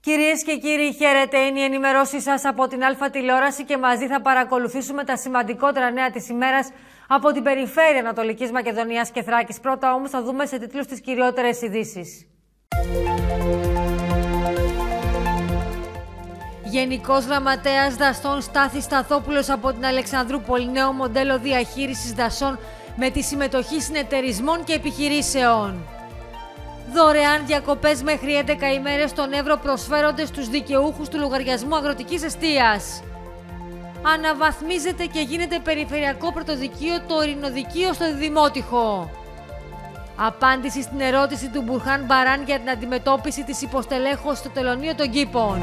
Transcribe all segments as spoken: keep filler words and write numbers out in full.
Κυρίες και κύριοι, χαίρετε. Είναι η ενημερώσή σας από την Α τηλεόραση και μαζί θα παρακολουθήσουμε τα σημαντικότερα νέα της ημέρας από την περιφέρεια Ανατολικής Μακεδονίας και Θράκης. Πρώτα όμως θα δούμε σε τίτλους τις κυριότερες ειδήσεις. Γενικός Γραμματέας Δασών Στάθης Σταθόπουλος από την Αλεξανδρούπολη, νέο μοντέλο διαχείρισης δασών με τη συμμετοχή συνεταιρισμών και επιχειρήσεων. Δωρεάν διακοπές μέχρι έντεκα ημέρες στον Εύρο προσφέρονται στους δικαιούχους του λογαριασμού αγροτικής εστίας. Αναβαθμίζεται και γίνεται περιφερειακό πρωτοδικείο το ειρηνοδικείο στο Δημότυχο. Απάντηση στην ερώτηση του Μπουρχάν Μπαράν για την αντιμετώπιση της υποστελέχωσης στο τελωνείο των Κήπων.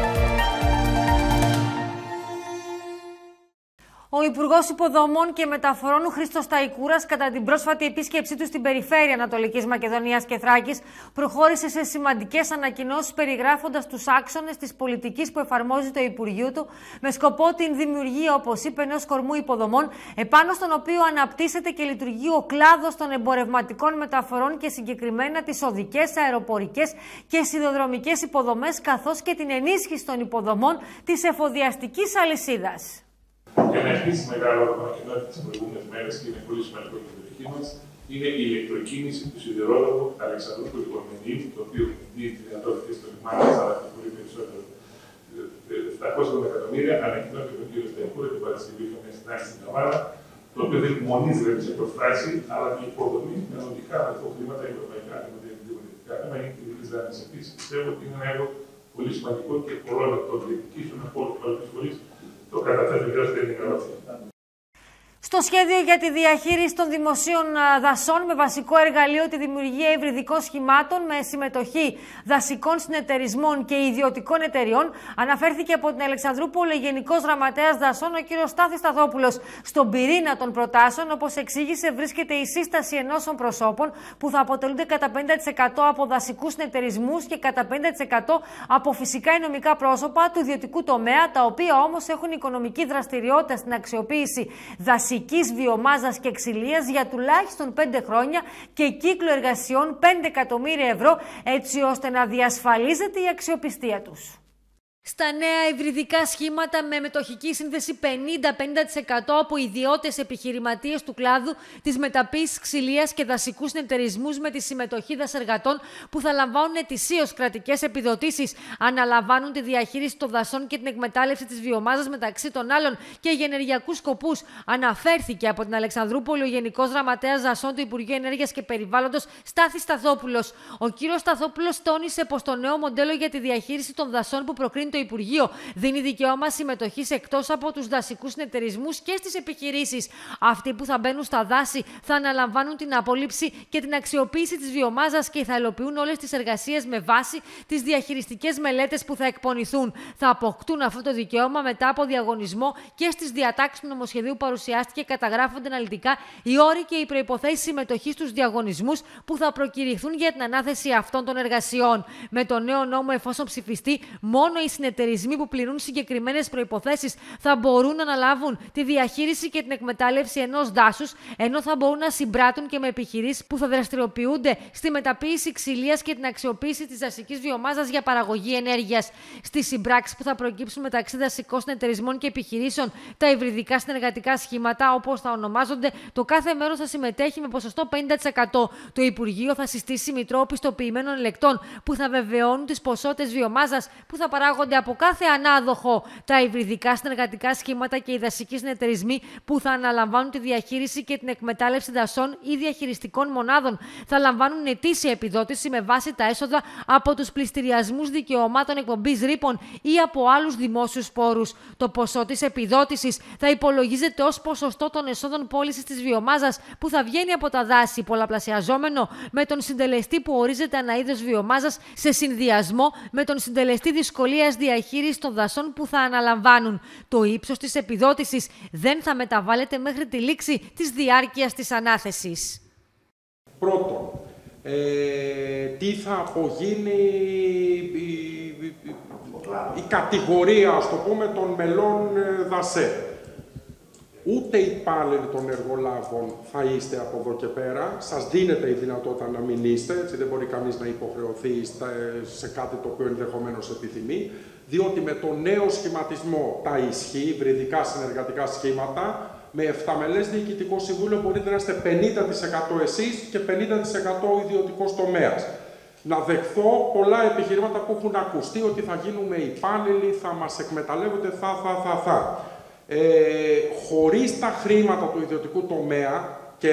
Ο Υπουργός Υποδομών και Μεταφορών Χρήστος Σταϊκούρας, κατά την πρόσφατη επίσκεψή του στην περιφέρεια Ανατολικής Μακεδονίας και Θράκης, προχώρησε σε σημαντικές ανακοινώσεις περιγράφοντας τους άξονες της πολιτικής που εφαρμόζει το Υπουργείο του με σκοπό την δημιουργία, όπως είπε, ενός κορμού υποδομών, επάνω στον οποίο αναπτύσσεται και λειτουργεί ο κλάδος των εμπορευματικών μεταφορών και συγκεκριμένα τις οδικές, αεροπορικές και σιδηροδρομικές υποδομές, καθώς και την ενίσχυση των υποδομών της εφοδιαστικής αλυσίδας. Ένα επίσης μεγάλο ανακοινώθη τις προηγούμενες μέρες και είναι πολύ σημαντικό για την περιοχή μας είναι η ηλεκτροκίνηση του σιδηρόδρομου Αλεξανδρούπολη Κορμενίου, το οποίο δίνει τη δυνατότητα στο λιμάνι μας, αλλά και πολύ περισσότερο. επτακόσια εκατομμύρια ανακοινώθηκε τον κύριο Σταϊκούρα την Παρασκευή είχαμε μια συνάντηση στην Καβάλα, το οποίο δεν μονίζει δηλαδή σε προφτάση, αλλά και υποδομή με οδικά χρήματα ευρωπαϊκά χρήματα για την δημοτικά θέμα είναι και διεθνής δάνειες επίσης. Πιστεύω ότι είναι ένα έργο πολύ σημαντικό και πολλών εκ των διεκδικήσεων από όλους τους άλλους φορείς. Το καταθέτει και στην ενημέρωση. Στο σχέδιο για τη διαχείριση των δημοσίων δασών με βασικό εργαλείο τη δημιουργία υβριδικών σχημάτων με συμμετοχή δασικών συνεταιρισμών και ιδιωτικών εταιριών, αναφέρθηκε από την Αλεξανδρούπολη Γενικός Γραμματέας Δασών ο κ. Στάθης Σταθόπουλος. Στον πυρήνα των προτάσεων, όπως εξήγησε, βρίσκεται η σύσταση ενώσεων προσώπων που θα αποτελούνται κατά πενήντα τοις εκατό από δασικούς συνεταιρισμούς και κατά πενήντα τοις εκατό από φυσικά ή νομικά πρόσωπα του ιδιωτικού τομέα, τα οποία όμως έχουν οικονομική δραστηριότητα στην αξιοποίηση δασικών δασικής βιομάζας και ξυλίας για τουλάχιστον πέντε χρόνια και κύκλο εργασιών πέντε εκατομμύρια ευρώ, έτσι ώστε να διασφαλίζεται η αξιοπιστία τους. Στα νέα υβριδικά σχήματα με μετοχική σύνδεση πενήντα με πενήντα τοις εκατό από ιδιώτες επιχειρηματίες του κλάδου της μεταποίησης ξυλίας και δασικούς συνεταιρισμούς με τη συμμετοχή δασεργατών που θα λαμβάνουν ετησίως κρατικές επιδοτήσεις, αναλαμβάνουν τη διαχείριση των δασών και την εκμετάλλευση της βιομάζας μεταξύ των άλλων και για ενεργειακούς σκοπούς, αναφέρθηκε από την Αλεξανδρούπολη ο Γενικός Γραμματέας Δασών του Υπουργείου Ενέργειας και Περιβάλλοντος Στάθης Σταθόπουλος. Ο κ. Σταθόπουλος τόνισε πως το νέο μοντέλο για τη διαχείριση των δασών που προκρίνει το Υπουργείο δίνει δικαίωμα συμμετοχής εκτός από τους δασικούς συνεταιρισμούς και στις επιχειρήσεις. Αυτοί που θα μπαίνουν στα δάση θα αναλαμβάνουν την απόλυψη και την αξιοποίηση της βιομάζας και θα υλοποιούν όλες τις εργασίες με βάση τις διαχειριστικές μελέτες που θα εκπονηθούν. Θα αποκτούν αυτό το δικαίωμα μετά από διαγωνισμό και στις διατάξεις του νομοσχεδίου παρουσιάστηκε καταγράφονται αναλυτικά οι όροι και οι προϋποθέσεις συμμετοχής στους διαγωνισμούς που θα προκηρυχθούν για την ανάθεση αυτών των εργασιών. Με το νέο νόμο, εφόσον ψηφιστεί, μόνο οι συνεταιρισμοί που πληρούν συγκεκριμένες προϋποθέσεις θα μπορούν να αναλάβουν τη διαχείριση και την εκμετάλλευση ενός δάσους, ενώ θα μπορούν να συμπράττουν και με επιχειρήσεις που θα δραστηριοποιούνται στη μεταποίηση ξυλίας και την αξιοποίηση της δασικής βιομάζας για παραγωγή ενέργειας. Στις συμπράξεις που θα προκύψουν μεταξύ δασικών συνεταιρισμών και επιχειρήσεων, τα υβριδικά συνεργατικά σχήματα, όπως θα ονομάζονται, το κάθε μέρος θα συμμετέχει με ποσοστό πενήντα τοις εκατό. Το Υπουργείο θα συστήσει μητρό πιστοποιημένων ελεκτών που θα βεβαιώνουν τις ποσότητες βιομάζας που θα παράγονται από κάθε ανάδοχο. Τα υβριδικά συνεργατικά σχήματα και οι δασικοί συνεταιρισμοί που θα αναλαμβάνουν τη διαχείριση και την εκμετάλλευση δασών ή διαχειριστικών μονάδων θα λαμβάνουν ετήσια επιδότηση με βάση τα έσοδα από τους πληστηριασμούς δικαιωμάτων εκπομπής ρήπων ή από άλλους δημόσιους πόρους. Το ποσό της επιδότησης θα υπολογίζεται ως ποσοστό των εσόδων πώλησης της βιομάζας που θα βγαίνει από τα δάση, πολλαπλασιαζόμενο με τον συντελεστή που ορίζεται ανά είδος βιομάζας σε συνδυασμό με τον συντελεστή δυσκολίας διαχείρισης των δασών που θα αναλαμβάνουν. Το ύψος της επιδότησης δεν θα μεταβάλλεται μέχρι τη λήξη της διάρκειας της ανάθεσης. Πρώτον, ε, τι θα απογίνει η, η, η κατηγορία, ας το πούμε, των μελών δασέ. ούτε υπάλληλοι των εργολάβων θα είστε από εδώ και πέρα. Σας δίνεται η δυνατότητα να μην είστε, έτσι δεν μπορεί κανείς να υποχρεωθεί σε κάτι το οποίο ενδεχομένως επιθυμεί, διότι με το νέο σχηματισμό τα ισχύει, υβριδικά συνεργατικά σχήματα, με εφταμελές διοικητικό συμβούλιο μπορείτε να είστε πενήντα τοις εκατό εσείς και πενήντα τοις εκατό ο ιδιωτικός τομέας. Να δεχθώ πολλά επιχειρήματα που έχουν ακουστεί ότι θα γίνουμε υπάλληλοι, θα μας εκμεταλλεύονται, θα, θα, θα, θα. Ε, χωρίς τα χρήματα του ιδιωτικού τομέα και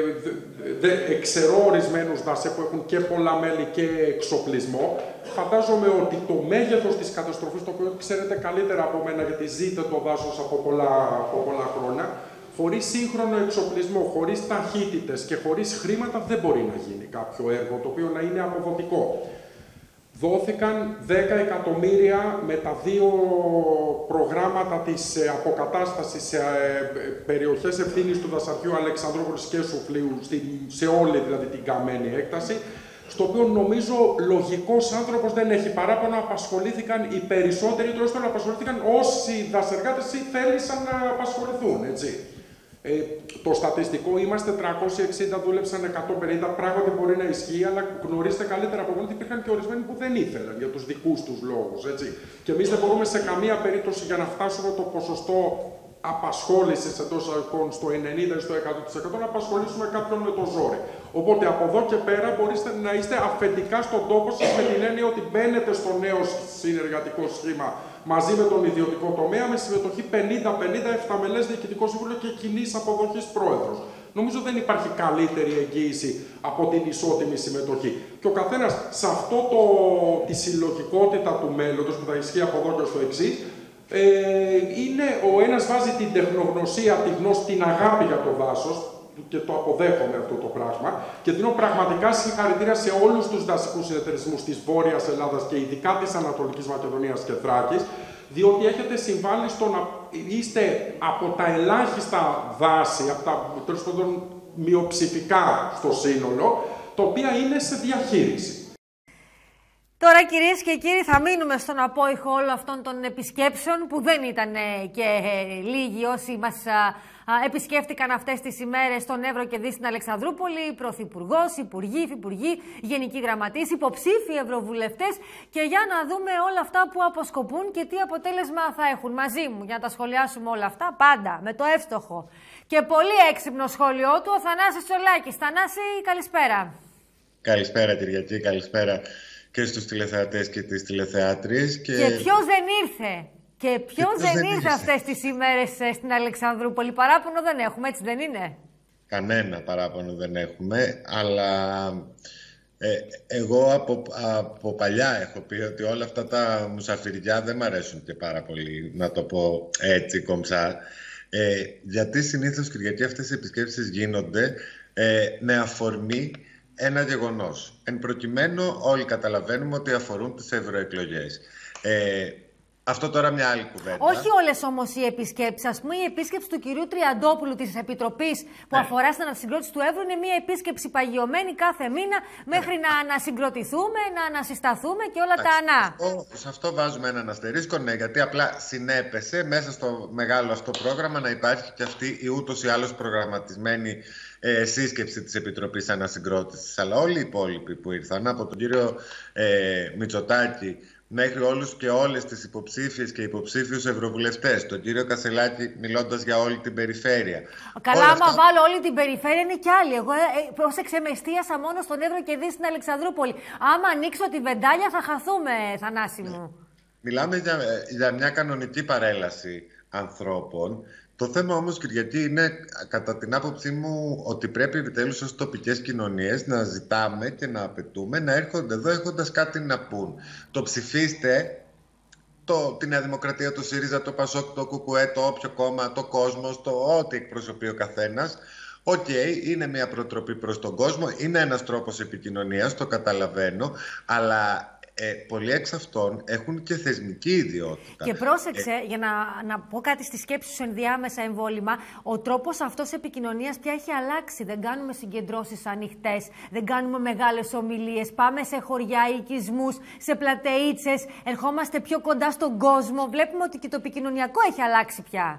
ε, εξαιρώ ορισμένους δασέ που έχουν και πολλά μέλη και εξοπλισμό, φαντάζομαι ότι το μέγεθος της καταστροφής, το οποίο ξέρετε καλύτερα από μένα γιατί ζείτε το δάσος από πολλά, από πολλά χρόνια, χωρίς σύγχρονο εξοπλισμό, χωρίς ταχύτητες και χωρίς χρήματα δεν μπορεί να γίνει κάποιο έργο το οποίο να είναι αποδοτικό. Δόθηκαν δέκα εκατομμύρια με τα δύο προγράμματα της αποκατάστασης σε περιοχές ευθύνης του δασαριού Αλεξανδρούπολης και Σουφλίου, σε όλη δηλαδή την καμένη έκταση, στο οποίο νομίζω λογικός άνθρωπος δεν έχει παράπονο, απασχολήθηκαν οι περισσότεροι, τουλάχιστον απασχολήθηκαν όσοι δασεργάτες θέλησαν να απασχοληθούν, έτσι. Ε, το στατιστικό είμαστε τριακόσιοι εξήντα, δούλεψαν εκατόν πενήντα, πράγματι μπορεί να ισχύει, αλλά γνωρίζετε καλύτερα από μόνοι ότι υπήρχαν και ορισμένοι που δεν ήθελαν για τους δικούς τους λόγους, έτσι. Και εμείς δεν μπορούμε σε καμία περίπτωση για να φτάσουμε το ποσοστό απασχόλησης εντός εισαγωγικών στο ενενήντα ή στο εκατό τοις εκατό να απασχολήσουμε κάποιον με το ζόρι. Οπότε από εδώ και πέρα μπορείτε να είστε αφεντικά στον τόπο σας με την έννοια ότι μπαίνετε στο νέο συνεργατικό σχήμα μαζί με τον ιδιωτικό τομέα με συμμετοχή πενήντα πενήντα, εφταμελές διοικητικό συμβούλιο και κοινής αποδοχής πρόεδρος. Νομίζω δεν υπάρχει καλύτερη εγγύηση από την ισότιμη συμμετοχή. Και ο καθένας σε αυτό το, τη συλλογικότητα του μέλλοντος που θα ισχύει από εδώ και στο εξής, ε, είναι ο ένας βάζει την τεχνογνωσία, τη γνώση, την αγάπη για το δάσος, και το αποδέχομαι αυτό το πράγμα και δίνω πραγματικά συγχαρητήρια σε όλους τους δασικούς συνεταιρισμούς της Βόρειας Ελλάδας και ειδικά της Ανατολικής Μακεδονίας και Θράκης, διότι έχετε συμβάλει στο να είστε από τα ελάχιστα δάση, από τα τέλος πάντων μειοψηφικά στο σύνολο, τα οποία είναι σε διαχείριση. Τώρα, κυρίες και κύριοι, θα μείνουμε στον απόϊχο όλων αυτών των επισκέψεων που δεν ήταν και λίγοι όσοι μας επισκέφτηκαν αυτές τις ημέρες στον Εύρο και Δι στην Αλεξανδρούπολη, πρωθυπουργός, υπουργοί, υφυπουργοί, γενικοί γραμματείς, υποψήφοι ευρωβουλευτές, και για να δούμε όλα αυτά που αποσκοπούν και τι αποτέλεσμα θα έχουν. Μαζί μου για να τα σχολιάσουμε όλα αυτά, πάντα με το εύστοχο και πολύ έξυπνο σχόλιο του, ο Θανάσης Τσολάκης. Θανάση, καλησπέρα. Καλησπέρα Κυριακή, καλησπέρα και στους τηλεθεατές και τις τηλεθεάτριες. Και, και ποιος δεν ήρθε. Και ποιος δεν, δεν ήρθε αυτές τις ημέρες στην Αλεξανδρούπολη. Παράπονο δεν έχουμε, έτσι δεν είναι? Κανένα παράπονο δεν έχουμε, αλλά ε, εγώ από, από παλιά έχω πει ότι όλα αυτά τα μουσαφιριά δεν μ' αρέσουν και πάρα πολύ, να το πω έτσι κομψά. Ε, γιατί συνήθως, Κυριακή, αυτές οι επισκέψεις γίνονται ε, με αφορμή ένα γεγονός. Εν προκειμένου όλοι καταλαβαίνουμε ότι αφορούν τις ευρωεκλογές. Ε, Αυτό τώρα μια άλλη κουβέντα. Όχι όλες όμως οι επισκέψεις. Ας πούμε, η επίσκεψη του κυρίου Τριαντόπουλου της Επιτροπής που ναι. αφορά στην ανασυγκρότηση του Εύρου είναι μια επίσκεψη παγιωμένη κάθε μήνα μέχρι ναι. να ανασυγκροτηθούμε, να ανασυσταθούμε και όλα Άξι, τα ανά. Αυτό, σε αυτό βάζουμε έναν αστερίσκο, ναι, γιατί απλά συνέπεσε μέσα στο μεγάλο αυτό πρόγραμμα να υπάρχει και αυτή η ούτως ή άλλως προγραμματισμένη ε, σύσκεψη της Επιτροπής Ανασυγκρότησης. Αλλά όλοι οι υπόλοιποι που ήρθαν, από τον κύριο ε, Μητσοτάκη μέχρι όλους και όλες τις υποψήφιες και υποψήφιους ευρωβουλευτές, τον κύριο Κασελάκη μιλώντας για όλη την περιφέρεια. Καλά, άμα αυτά... βάλω όλη την περιφέρεια είναι κι άλλοι. Εγώ ε, πρόσεξε, με εστίασα μόνο στον Εύρο και Δι στην Αλεξανδρούπολη. Άμα ανοίξω τη βεντάλια θα χαθούμε, Θανάση μου. Μιλάμε για, για μια κανονική παρέλαση ανθρώπων. Το θέμα όμως, Κυριακή, είναι κατά την άποψή μου ότι πρέπει επιτέλους ως τοπικές κοινωνίες να ζητάμε και να απαιτούμε να έρχονται εδώ έχοντας κάτι να πούν. Το ψηφίστε, το, τη Νέα Δημοκρατία, το ΣΥΡΙΖΑ, το ΠΑΣΟΚ, το ΚΚΕ, το όποιο κόμμα, το Κόσμος, το ό,τι εκπροσωπεί ο καθένας. Οκ, okay, είναι μια προτροπή προς τον κόσμο, είναι ένας τρόπος επικοινωνίας, το καταλαβαίνω, αλλά... Ε, πολλοί εξ αυτών έχουν και θεσμική ιδιότητα. Και πρόσεξε, ε... για να, να πω κάτι στη σκέψη σου ενδιάμεσα εμβόλυμα, ο τρόπος αυτός επικοινωνίας πια έχει αλλάξει. Δεν κάνουμε συγκεντρώσεις ανοιχτές, δεν κάνουμε μεγάλες ομιλίες, πάμε σε χωριά, οικισμούς, σε πλατεΐτσες, ερχόμαστε πιο κοντά στον κόσμο. Βλέπουμε ότι και το επικοινωνιακό έχει αλλάξει πια.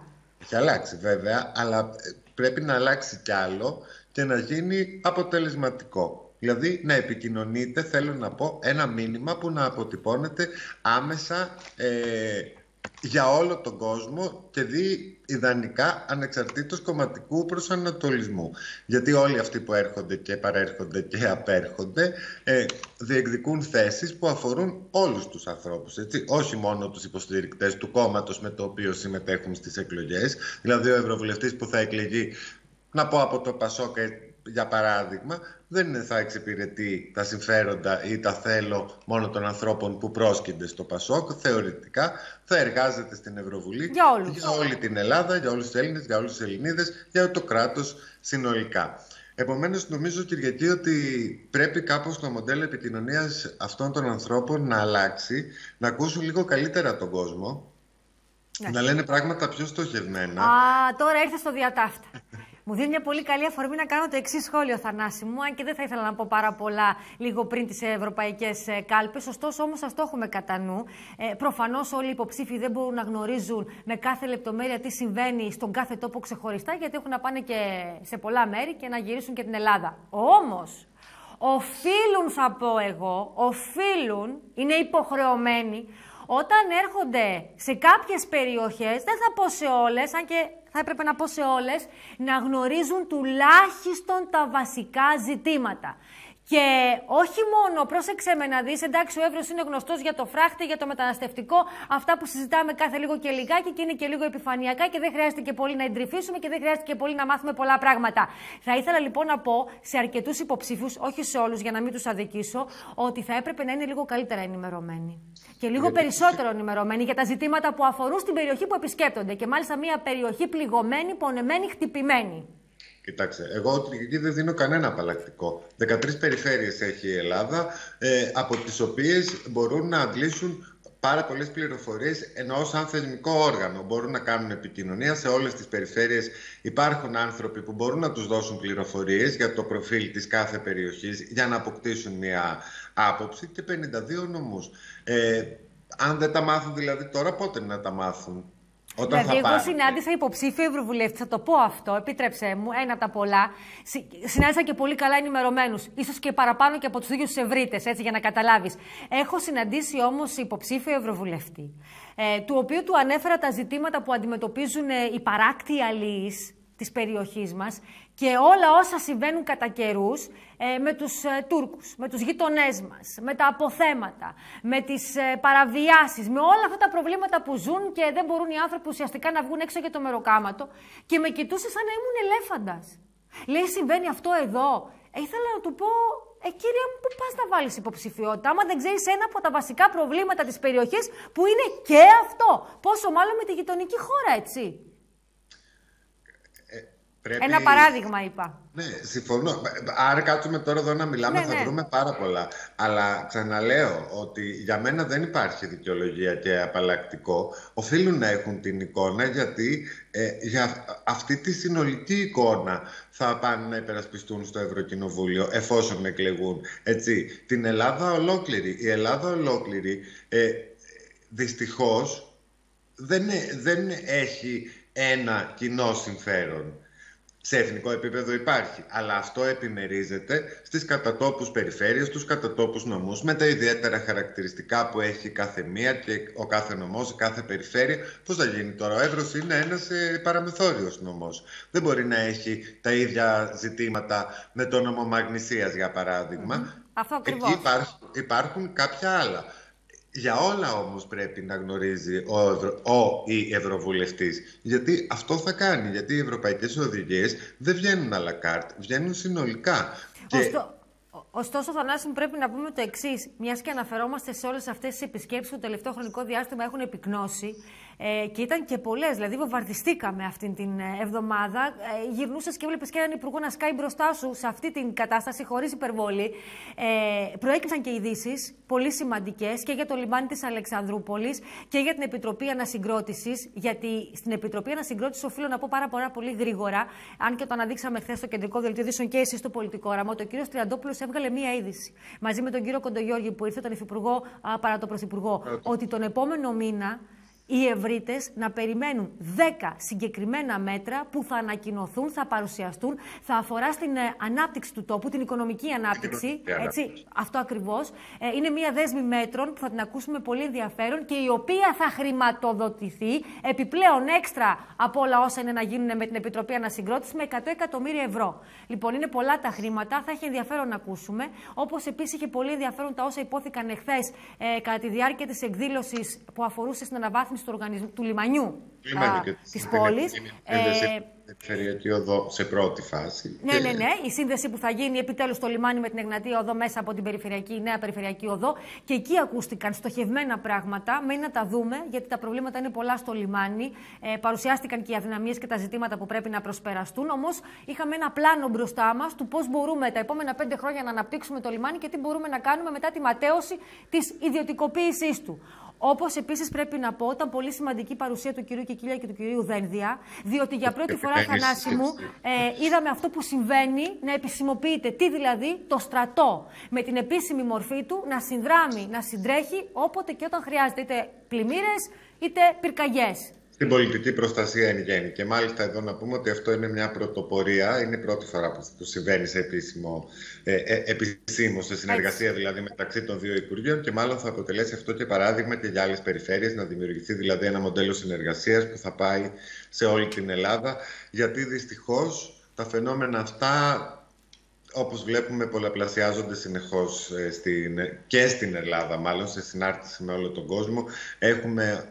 Έχει αλλάξει βέβαια, αλλά πρέπει να αλλάξει κι άλλο και να γίνει αποτελεσματικό. Δηλαδή να επικοινωνείτε, θέλω να πω, ένα μήνυμα που να αποτυπώνεται άμεσα ε, για όλο τον κόσμο και δει ιδανικά ανεξαρτήτως κομματικού προσανατολισμού. Γιατί όλοι αυτοί που έρχονται και παρέρχονται και απέρχονται ε, διεκδικούν θέσεις που αφορούν όλους τους ανθρώπους, έτσι? Όχι μόνο τους υποστηρικτές του κόμματος με το οποίο συμμετέχουν στις εκλογές. Δηλαδή ο ευρωβουλευτής που θα εκλεγεί, να πω από το Πασόκ για παράδειγμα, δεν θα εξυπηρετεί τα συμφέροντα ή τα θέλω μόνο των ανθρώπων που πρόσκυνται στο Πασόκ. Θεωρητικά θα εργάζεται στην Ευρωβουλή για, όλους. για όλη την Ελλάδα, για όλους τους Έλληνες, για όλους τους Ελληνίδες, για το κράτος συνολικά. Επομένως, νομίζω, Κυριακή, ότι πρέπει κάπως το μοντέλο επικοινωνίας αυτών των ανθρώπων να αλλάξει, να ακούσουν λίγο καλύτερα τον κόσμο, ναι. να λένε πράγματα πιο στοχευμένα. Α, τώρα ήρθε στο διατάφτα. Μου δίνει μια πολύ καλή αφορμή να κάνω το εξής σχόλιο, Θανάση μου, αν και δεν θα ήθελα να πω πάρα πολλά λίγο πριν τις ευρωπαϊκές κάλπες. Ωστόσο, όμως, ας το έχουμε κατά νου. Ε, προφανώς, όλοι οι υποψήφοι δεν μπορούν να γνωρίζουν με κάθε λεπτομέρεια τι συμβαίνει στον κάθε τόπο ξεχωριστά, γιατί έχουν να πάνε και σε πολλά μέρη και να γυρίσουν και την Ελλάδα. Όμως, οφείλουν, θα πω εγώ, οφείλουν, είναι υποχρεωμένοι, όταν έρχονται σε κάποιες περιοχές, δεν θα πω σε όλες, αν και θα έπρεπε να πω σε όλες, να γνωρίζουν τουλάχιστον τα βασικά ζητήματα. Και όχι μόνο, πρόσεξε με να δεις, εντάξει, ο Εύρος είναι γνωστός για το φράχτη, για το μεταναστευτικό, αυτά που συζητάμε κάθε λίγο και λιγάκι και είναι και λίγο επιφανειακά και δεν χρειάζεται και πολύ να εντρυφήσουμε και δεν χρειάζεται και πολύ να μάθουμε πολλά πράγματα. Θα ήθελα λοιπόν να πω σε αρκετούς υποψήφιους, όχι σε όλους για να μην τους αδικήσω, ότι θα έπρεπε να είναι λίγο καλύτερα ενημερωμένοι. Και λίγο περισσότερο ενημερωμένοι για τα ζητήματα που αφορούν στην περιοχή που επισκέπτονται. Και μάλιστα μια περιοχή πληγωμένη, πονεμένη, χτυπημένη. Κοιτάξτε, εγώ εκεί δεν δίνω κανένα απαλλακτικό. δεκατρείς περιφέρειες έχει η Ελλάδα, ε, από τις οποίες μπορούν να αντλήσουν πάρα πολλές πληροφορίες, ενώ σαν θεσμικό όργανο μπορούν να κάνουν επικοινωνία. Σε όλες τις περιφέρειες υπάρχουν άνθρωποι που μπορούν να τους δώσουν πληροφορίες για το προφίλ της κάθε περιοχής, για να αποκτήσουν μια άποψη, και πενήντα δύο νομούς. Ε, αν δεν τα μάθουν δηλαδή τώρα, πότε να τα μάθουν? Όταν δηλαδή, εγώ πάρει... συνάντησα υποψήφιο ευρωβουλευτή, θα το πω αυτό, επίτρεψέ μου, ένα από τα πολλά. Συνάντησα και πολύ καλά ενημερωμένους, ίσως και παραπάνω και από τους ίδιους τους ευρύτες, έτσι, για να καταλάβεις. Έχω συναντήσει όμως υποψήφιο ευρωβουλευτή, ε, του οποίου του ανέφερα τα ζητήματα που αντιμετωπίζουν ε, οι παράκτιοι αλλοίς της περιοχής μας και όλα όσα συμβαίνουν κατά καιρούς ε, με τους ε, Τούρκους, με τους γειτονές μας, με τα αποθέματα, με τις ε, παραβιάσεις, με όλα αυτά τα προβλήματα που ζουν και δεν μπορούν οι άνθρωποι ουσιαστικά να βγουν έξω για το μεροκάματο, και με κοιτούσε σαν να ήμουν ελέφαντας. Λέει, συμβαίνει αυτό εδώ. Ε, ήθελα να του πω, ε, κύριε μου, πού πας να βάλεις υποψηφιότητα, άμα δεν ξέρεις ένα από τα βασικά προβλήματα της περιοχής που είναι και αυτό. Πόσο μάλλον με τη γειτονική χώρα, έτσι. Πρέπει... Ένα παράδειγμα είπα. Ναι, συμφωνώ. Άρα κάτσουμε τώρα εδώ να μιλάμε, ναι, θα ναι. βρούμε πάρα πολλά. Αλλά ξαναλέω ότι για μένα δεν υπάρχει δικαιολογία και απαλλακτικό. Οφείλουν να έχουν την εικόνα, γιατί ε, για αυτή τη συνολική εικόνα θα πάνε να υπερασπιστούν στο Ευρωκοινοβούλιο, εφόσον εκλεγούν. Έτσι, την Ελλάδα ολόκληρη. Η Ελλάδα ολόκληρη ε, δυστυχώς δεν, δεν έχει ένα κοινό συμφέρον. Σε εθνικό επίπεδο υπάρχει, αλλά αυτό επιμερίζεται στις κατατόπους περιφέρειες, στους κατατόπους νομούς, με τα ιδιαίτερα χαρακτηριστικά που έχει κάθε μία και ο κάθε νομός, η κάθε περιφέρεια. Πώς θα γίνει τώρα? Ο Εύρος είναι ένας ε, παραμεθόριος νομός. Δεν μπορεί να έχει τα ίδια ζητήματα με το νόμο Μαγνησίας, για παράδειγμα. Mm-hmm. Αυτό ακριβώς. Εκεί υπάρχουν, υπάρχουν κάποια άλλα. Για όλα όμως πρέπει να γνωρίζει ο, Ευρω... ο ή Ευρωβουλευτής. Γιατί αυτό θα κάνει. Γιατί οι ευρωπαϊκές οδηγίες δεν βγαίνουν à la carte, βγαίνουν συνολικά. Ωστό... Ωστόσο, Θανάση μου, πρέπει να πούμε το εξής. Μιας και αναφερόμαστε σε όλες αυτές τις επισκέψεις που το τελευταίο χρονικό διάστημα έχουν επικνώσει, ε, και ήταν και πολλές. Δηλαδή, βομβαρδιστήκαμε αυτήν την εβδομάδα. Ε, γυρνούσες και βλέπεις και έναν υπουργό να σκάει μπροστά σου σε αυτή την κατάσταση, χωρίς υπερβολή. Ε, προέκυψαν και ειδήσεις πολύ σημαντικές και για το λιμάνι της Αλεξανδρούπολης και για την Επιτροπή Ανασυγκρότησης. Γιατί στην Επιτροπή Ανασυγκρότησης, οφείλω να πω πάρα, πάρα πολύ γρήγορα, αν και το αναδείξαμε χθες στο κεντρικό δελτίο ειδήσεων και εσείς στο πολιτικό όραμα, ότι ο κύριος Τριαντόπουλος έβγαλε μία είδηση μαζί με τον κύριο Κοντογιώργη, που ήρθε τον Υφυπουργό παρά τον Πρωθυπουργό, ότι τον επόμενο μήνα οι ευρύτες να περιμένουν δέκα συγκεκριμένα μέτρα που θα ανακοινωθούν, θα παρουσιαστούν, θα αφορά στην ε, ανάπτυξη του τόπου, την οικονομική ανάπτυξη. Έτσι, αυτό ακριβώς. Ε, είναι μια δέσμη μέτρων που θα την ακούσουμε με πολύ ενδιαφέρον και η οποία θα χρηματοδοτηθεί επιπλέον έξτρα από όλα όσα είναι να γίνουν με την Επιτροπή Ανασυγκρότησης με εκατό εκατομμύρια ευρώ. Λοιπόν, είναι πολλά τα χρήματα, θα έχει ενδιαφέρον να ακούσουμε. Όπως επίσης είχε πολύ ενδιαφέρον τα όσα υπόθηκαν εχθές ε, κατά τη διάρκεια της εκδήλωσης που αφορούσε στην αναβάθμιση του, οργανισμού, του λιμανιού της πόλης. Περιφερειακή οδό σε πρώτη φάση. Ναι, ναι, ναι. Η σύνδεση που θα γίνει επιτέλους στο λιμάνι με την Εγνατία Οδό μέσα από την περιφερειακή, νέα περιφερειακή οδό. Και εκεί ακούστηκαν στοχευμένα πράγματα. Μένει να τα δούμε, γιατί τα προβλήματα είναι πολλά στο λιμάνι. Ε, παρουσιάστηκαν και οι αδυναμίες και τα ζητήματα που πρέπει να προσπεραστούν. Όμως είχαμε ένα πλάνο μπροστά μας του πώς μπορούμε τα επόμενα πέντε χρόνια να αναπτύξουμε το λιμάνι και τι μπορούμε να κάνουμε μετά τη ματέωση της ιδιωτικοποίησής του. Όπως επίσης πρέπει να πω, ήταν πολύ σημαντική η παρουσία του κυρίου Κικίλια και του κυρίου Δένδια, διότι για πρώτη φορά, Θανάση μου, ε, είδαμε αυτό που συμβαίνει να επισημοποιείται. Τι δηλαδή, το στρατό με την επίσημη μορφή του να συνδράμει, να συντρέχει όποτε και όταν χρειάζεται, είτε πλημμύρες είτε πυρκαγιές. Στην πολιτική προστασία εν γέννη. Και μάλιστα εδώ να πούμε ότι αυτό είναι μια πρωτοπορία. Είναι η πρώτη φορά που συμβαίνει σε επίσημο, ε, ε, επισήμω, σε συνεργασία Έτσι. δηλαδή μεταξύ των δύο Υπουργείων. Και μάλλον θα αποτελέσει αυτό και παράδειγμα και για άλλες περιφέρειες, να δημιουργηθεί δηλαδή ένα μοντέλο συνεργασίας που θα πάει σε όλη την Ελλάδα. Γιατί δυστυχώς τα φαινόμενα αυτά, όπως βλέπουμε, πολλαπλασιάζονται συνεχώς ε, στην, και στην Ελλάδα, μάλλον σε συνάρτηση με όλο τον κόσμο. Έχουμε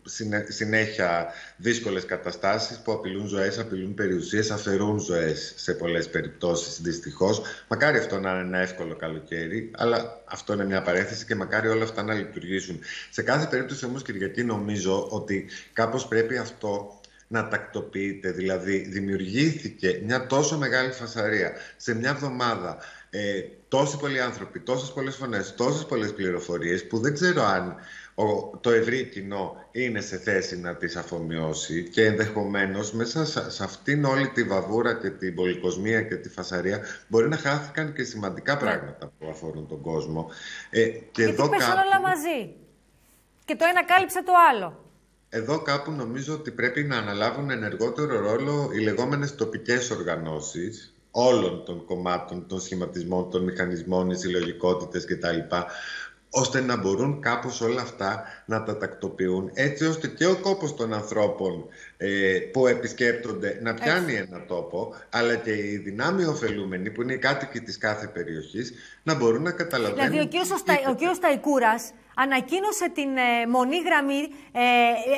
συνέχεια δύσκολες καταστάσεις που απειλούν ζωές, απειλούν περιουσίες, αφαιρούν ζωές σε πολλές περιπτώσεις, δυστυχώς. Μακάρι αυτό να είναι ένα εύκολο καλοκαίρι, αλλά αυτό είναι μια παρέθεση και μακάρι όλα αυτά να λειτουργήσουν. Σε κάθε περίπτωση όμως, Κυριακή, νομίζω ότι κάπως πρέπει αυτό να τακτοποιείται. Δηλαδή, δημιουργήθηκε μια τόσο μεγάλη φασαρία σε μια εβδομάδα. Ε, τόσοι πολλοί άνθρωποι, τόσες πολλές φωνές, τόσες πολλές πληροφορίες που δεν ξέρω αν το ευρύ κοινό είναι σε θέση να τις αφομοιώσει και ενδεχομένως μέσα σε αυτήν όλη τη βαβούρα και την πολυκοσμία και τη φασαρία μπορεί να χάθηκαν και σημαντικά πράγματα που αφορούν τον κόσμο. Ε, και Γιατί εδώ πέσαν κάπου... όλα μαζί και το ένα κάλυψε το άλλο. Εδώ κάπου νομίζω ότι πρέπει να αναλάβουν ενεργότερο ρόλο οι λεγόμενες τοπικές οργανώσεις όλων των κομμάτων, των σχηματισμών, των μηχανισμών, οι συλλογικότητες κτλ., ώστε να μπορούν κάπως όλα αυτά να τα τακτοποιούν, έτσι ώστε και ο κόπος των ανθρώπων ε, που επισκέπτονται να πιάνει έτσι ένα τόπο, αλλά και οι δυνάμοι ωφελούμενοι, που είναι οι κάτοικοι της κάθε περιοχής, να μπορούν να καταλαβαίνουν. Δηλαδή, ο κύριος, Στα... ο κύριος Σταϊκούρας ανακοίνωσε την ε, μονή γραμμή, ε, ε,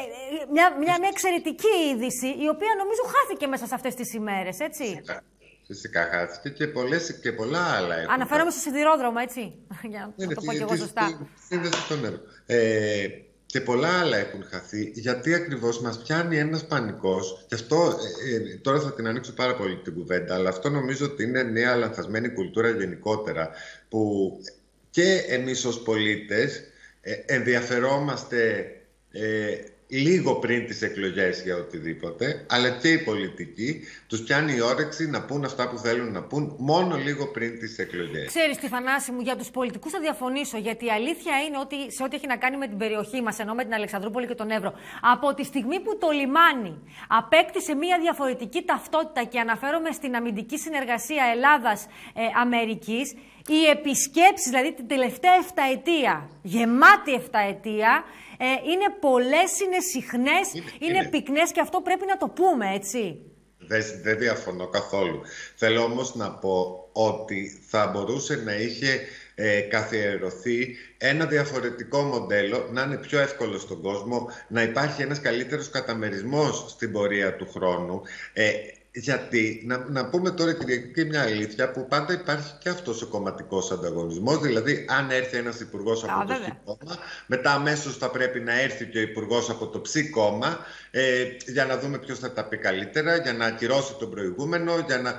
μια, μια, μια εξαιρετική είδηση, η οποία νομίζω χάθηκε μέσα σε αυτές τις ημέρες, έτσι. Φυσικά χάθηκε και, πολλές, και πολλά άλλα έχουν. Αναφέρομαι στο σιδηρόδρομο, έτσι, για να το πω και εγώ σωστά. Σύνδεση στο νερό. Ε, και πολλά άλλα έχουν χαθεί, γιατί ακριβώς μας πιάνει ένας πανικός. Και αυτό, ε, ε, τώρα θα την ανοίξω πάρα πολύ την κουβέντα, αλλά αυτό νομίζω ότι είναι μια λανθασμένη κουλτούρα γενικότερα, που και εμείς ως πολίτες ε, ενδιαφερόμαστε ε, λίγο πριν τις εκλογές για οτιδήποτε, αλλά και οι πολιτικοί τους πιάνει η όρεξη να πούν αυτά που θέλουν να πούν μόνο λίγο πριν τις εκλογές. Ξέρεις τι, Θανάση μου, για τους πολιτικούς θα διαφωνήσω, γιατί η αλήθεια είναι ότι σε ό,τι έχει να κάνει με την περιοχή μας, ενώ με την Αλεξανδρούπολη και τον Εύρο, από τη στιγμή που το λιμάνι απέκτησε μια διαφορετική ταυτότητα, και αναφέρομαι στην αμυντική συνεργασία Ελλάδας-Αμερικής, οι επισκέψεις, δηλαδή την τελευταία εφταετία, γεμάτη εφταετία, ε, είναι πολλές, είναι συχνές, είναι, είναι, είναι πυκνές, και αυτό πρέπει να το πούμε, έτσι. Δεν, δεν διαφωνώ καθόλου. Θέλω όμως να πω ότι θα μπορούσε να είχε ε, καθιερωθεί ένα διαφορετικό μοντέλο, να είναι πιο εύκολο στον κόσμο, να υπάρχει ένας καλύτερος καταμερισμός στην πορεία του χρόνου. Ε, Γιατί, να, να πούμε τώρα και μια αλήθεια, που πάντα υπάρχει και αυτός ο κομματικός ανταγωνισμός. Δηλαδή, αν έρθει ένας υπουργός από το Χ κόμμα, μετά αμέσως θα πρέπει να έρθει και ο υπουργός από το Ψ κόμμα, ε, για να δούμε ποιος θα τα πει καλύτερα, για να ακυρώσει τον προηγούμενο, για να...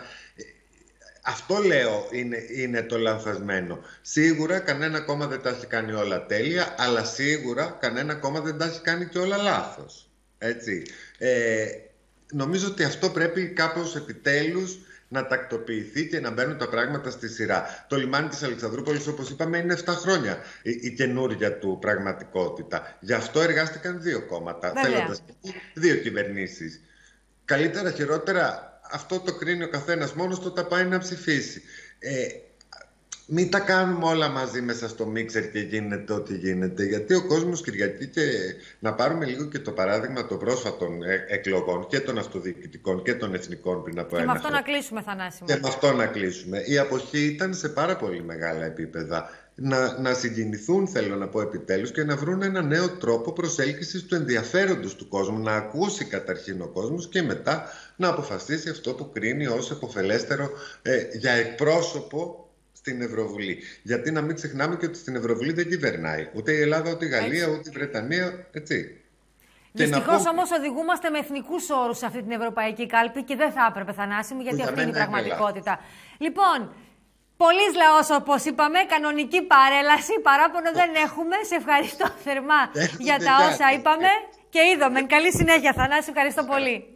Αυτό λέω είναι, είναι το λανθασμένο. Σίγουρα κανένα κόμμα δεν τα έχει κάνει όλα τέλεια, αλλά σίγουρα κανένα κόμμα δεν τα έχει κάνει και όλα λάθος. Έτσι. Ε, Νομίζω ότι αυτό πρέπει κάπως επιτέλους να τακτοποιηθεί και να μπαίνουν τα πράγματα στη σειρά. Το λιμάνι της Αλεξανδρούπολης, όπως είπαμε, είναι επτά χρόνια η, η καινούργια του πραγματικότητα. Γι' αυτό εργάστηκαν δύο κόμματα, θέλοντας δύο κυβερνήσεις. Καλύτερα, χειρότερα, αυτό το κρίνει ο καθένας μόνος του όταν πάει να ψηφίσει. Ε, Μην τα κάνουμε όλα μαζί μέσα στο μίξερ και γίνεται ό,τι γίνεται. Γιατί ο κόσμος, Κυριακή, και να πάρουμε λίγο και το παράδειγμα των πρόσφατων εκλογών και των αυτοδιοικητικών και των εθνικών πριν από και ένα με αυτό χρόνο. να κλείσουμε, Θανάση. Και με αυτό να κλείσουμε. Η αποχή ήταν σε πάρα πολύ μεγάλα επίπεδα. Να, να συγκινηθούν, θέλω να πω επιτέλους, και να βρουν ένα νέο τρόπο προσέλκυσης του ενδιαφέροντος του κόσμου. Να ακούσει καταρχήν ο κόσμος και μετά να αποφασίσει αυτό που κρίνει ως επωφελέστερο ε, για εκπρόσωπο στην Ευρωβουλή. Γιατί να μην ξεχνάμε και ότι στην Ευρωβουλή δεν κυβερνάει ούτε η Ελλάδα, ούτε η Γαλλία, έτσι. ούτε η Βρετανία. Έτσι. Δυστυχώς πω... όμως οδηγούμαστε με εθνικούς όρους σε αυτή την ευρωπαϊκή κάλπη και δεν θα έπρεπε, Θανάση μου, γιατί αυτή είναι η πραγματικότητα. Λοιπόν, πολλής λαός, όπως είπαμε, κανονική παρέλαση, παράπονο δεν έχουμε. Σε ευχαριστώ θερμά για τα όσα είπαμε και είδαμε. Καλή συνέχεια, Θανάση, ευχαριστώ πολύ.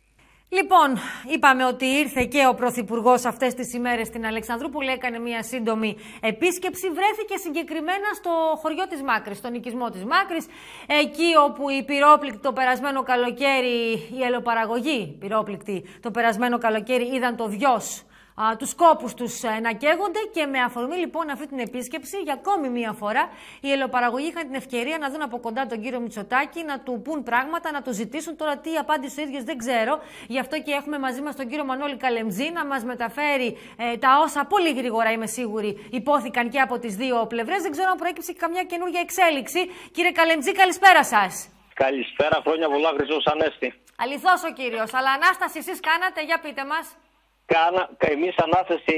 Λοιπόν, είπαμε ότι ήρθε και ο Πρωθυπουργός αυτές τις ημέρες στην Αλεξανδρούπολη, έκανε μια σύντομη επίσκεψη, βρέθηκε συγκεκριμένα στο χωριό της Μάκρης, στον οικισμό της Μάκρης, εκεί όπου οι πυρόπληκτοι το περασμένο καλοκαίρι, η ελαιοπαραγωγοί πυρόπληκτοι το περασμένο καλοκαίρι είδαν το βιός, α, τους κόπους τους ε, να καίγονται, και με αφορμή λοιπόν αυτή την επίσκεψη για ακόμη μία φορά οι ελαιοπαραγωγοί είχαν την ευκαιρία να δουν από κοντά τον κύριο Μητσοτάκη, να του πούν πράγματα, να του ζητήσουν. Τώρα τι απάντησε ο ίδιος δεν ξέρω, γι' αυτό και έχουμε μαζί μας τον κύριο Μανώλη Καλεμτζή να μας μεταφέρει ε, τα όσα πολύ γρήγορα, είμαι σίγουρη, υπόθηκαν και από τις δύο πλευρές. Δεν ξέρω αν προέκυψε καμιά καινούργια εξέλιξη. Κύριε Καλεμτζή, καλησπέρα σας. Καλησπέρα, χρόνια πολλά, Χρυσός Ανέστη. Αληθώς ο κύριος, αλλά ανάσταση εσείς κάνατε, για πείτε μας. Κάνα, εμείς ανάθεση,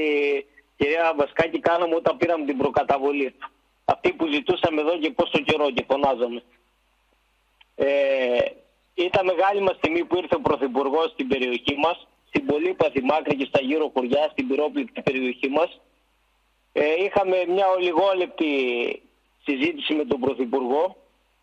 κυρία Βασκάκη, κάναμε όταν πήραμε την προκαταβολή. Αυτή που ζητούσαμε εδώ και πόσο καιρό και φωνάζαμε. Ε, ήταν μεγάλη μας τιμή που ήρθε ο Πρωθυπουργός στην περιοχή μας, στην πολύπαθη Μάκρη και στα γύρω χωριά, στην πυρόπληκτη περιοχή μας. Ε, είχαμε μια ολιγόλεπτη συζήτηση με τον Πρωθυπουργό,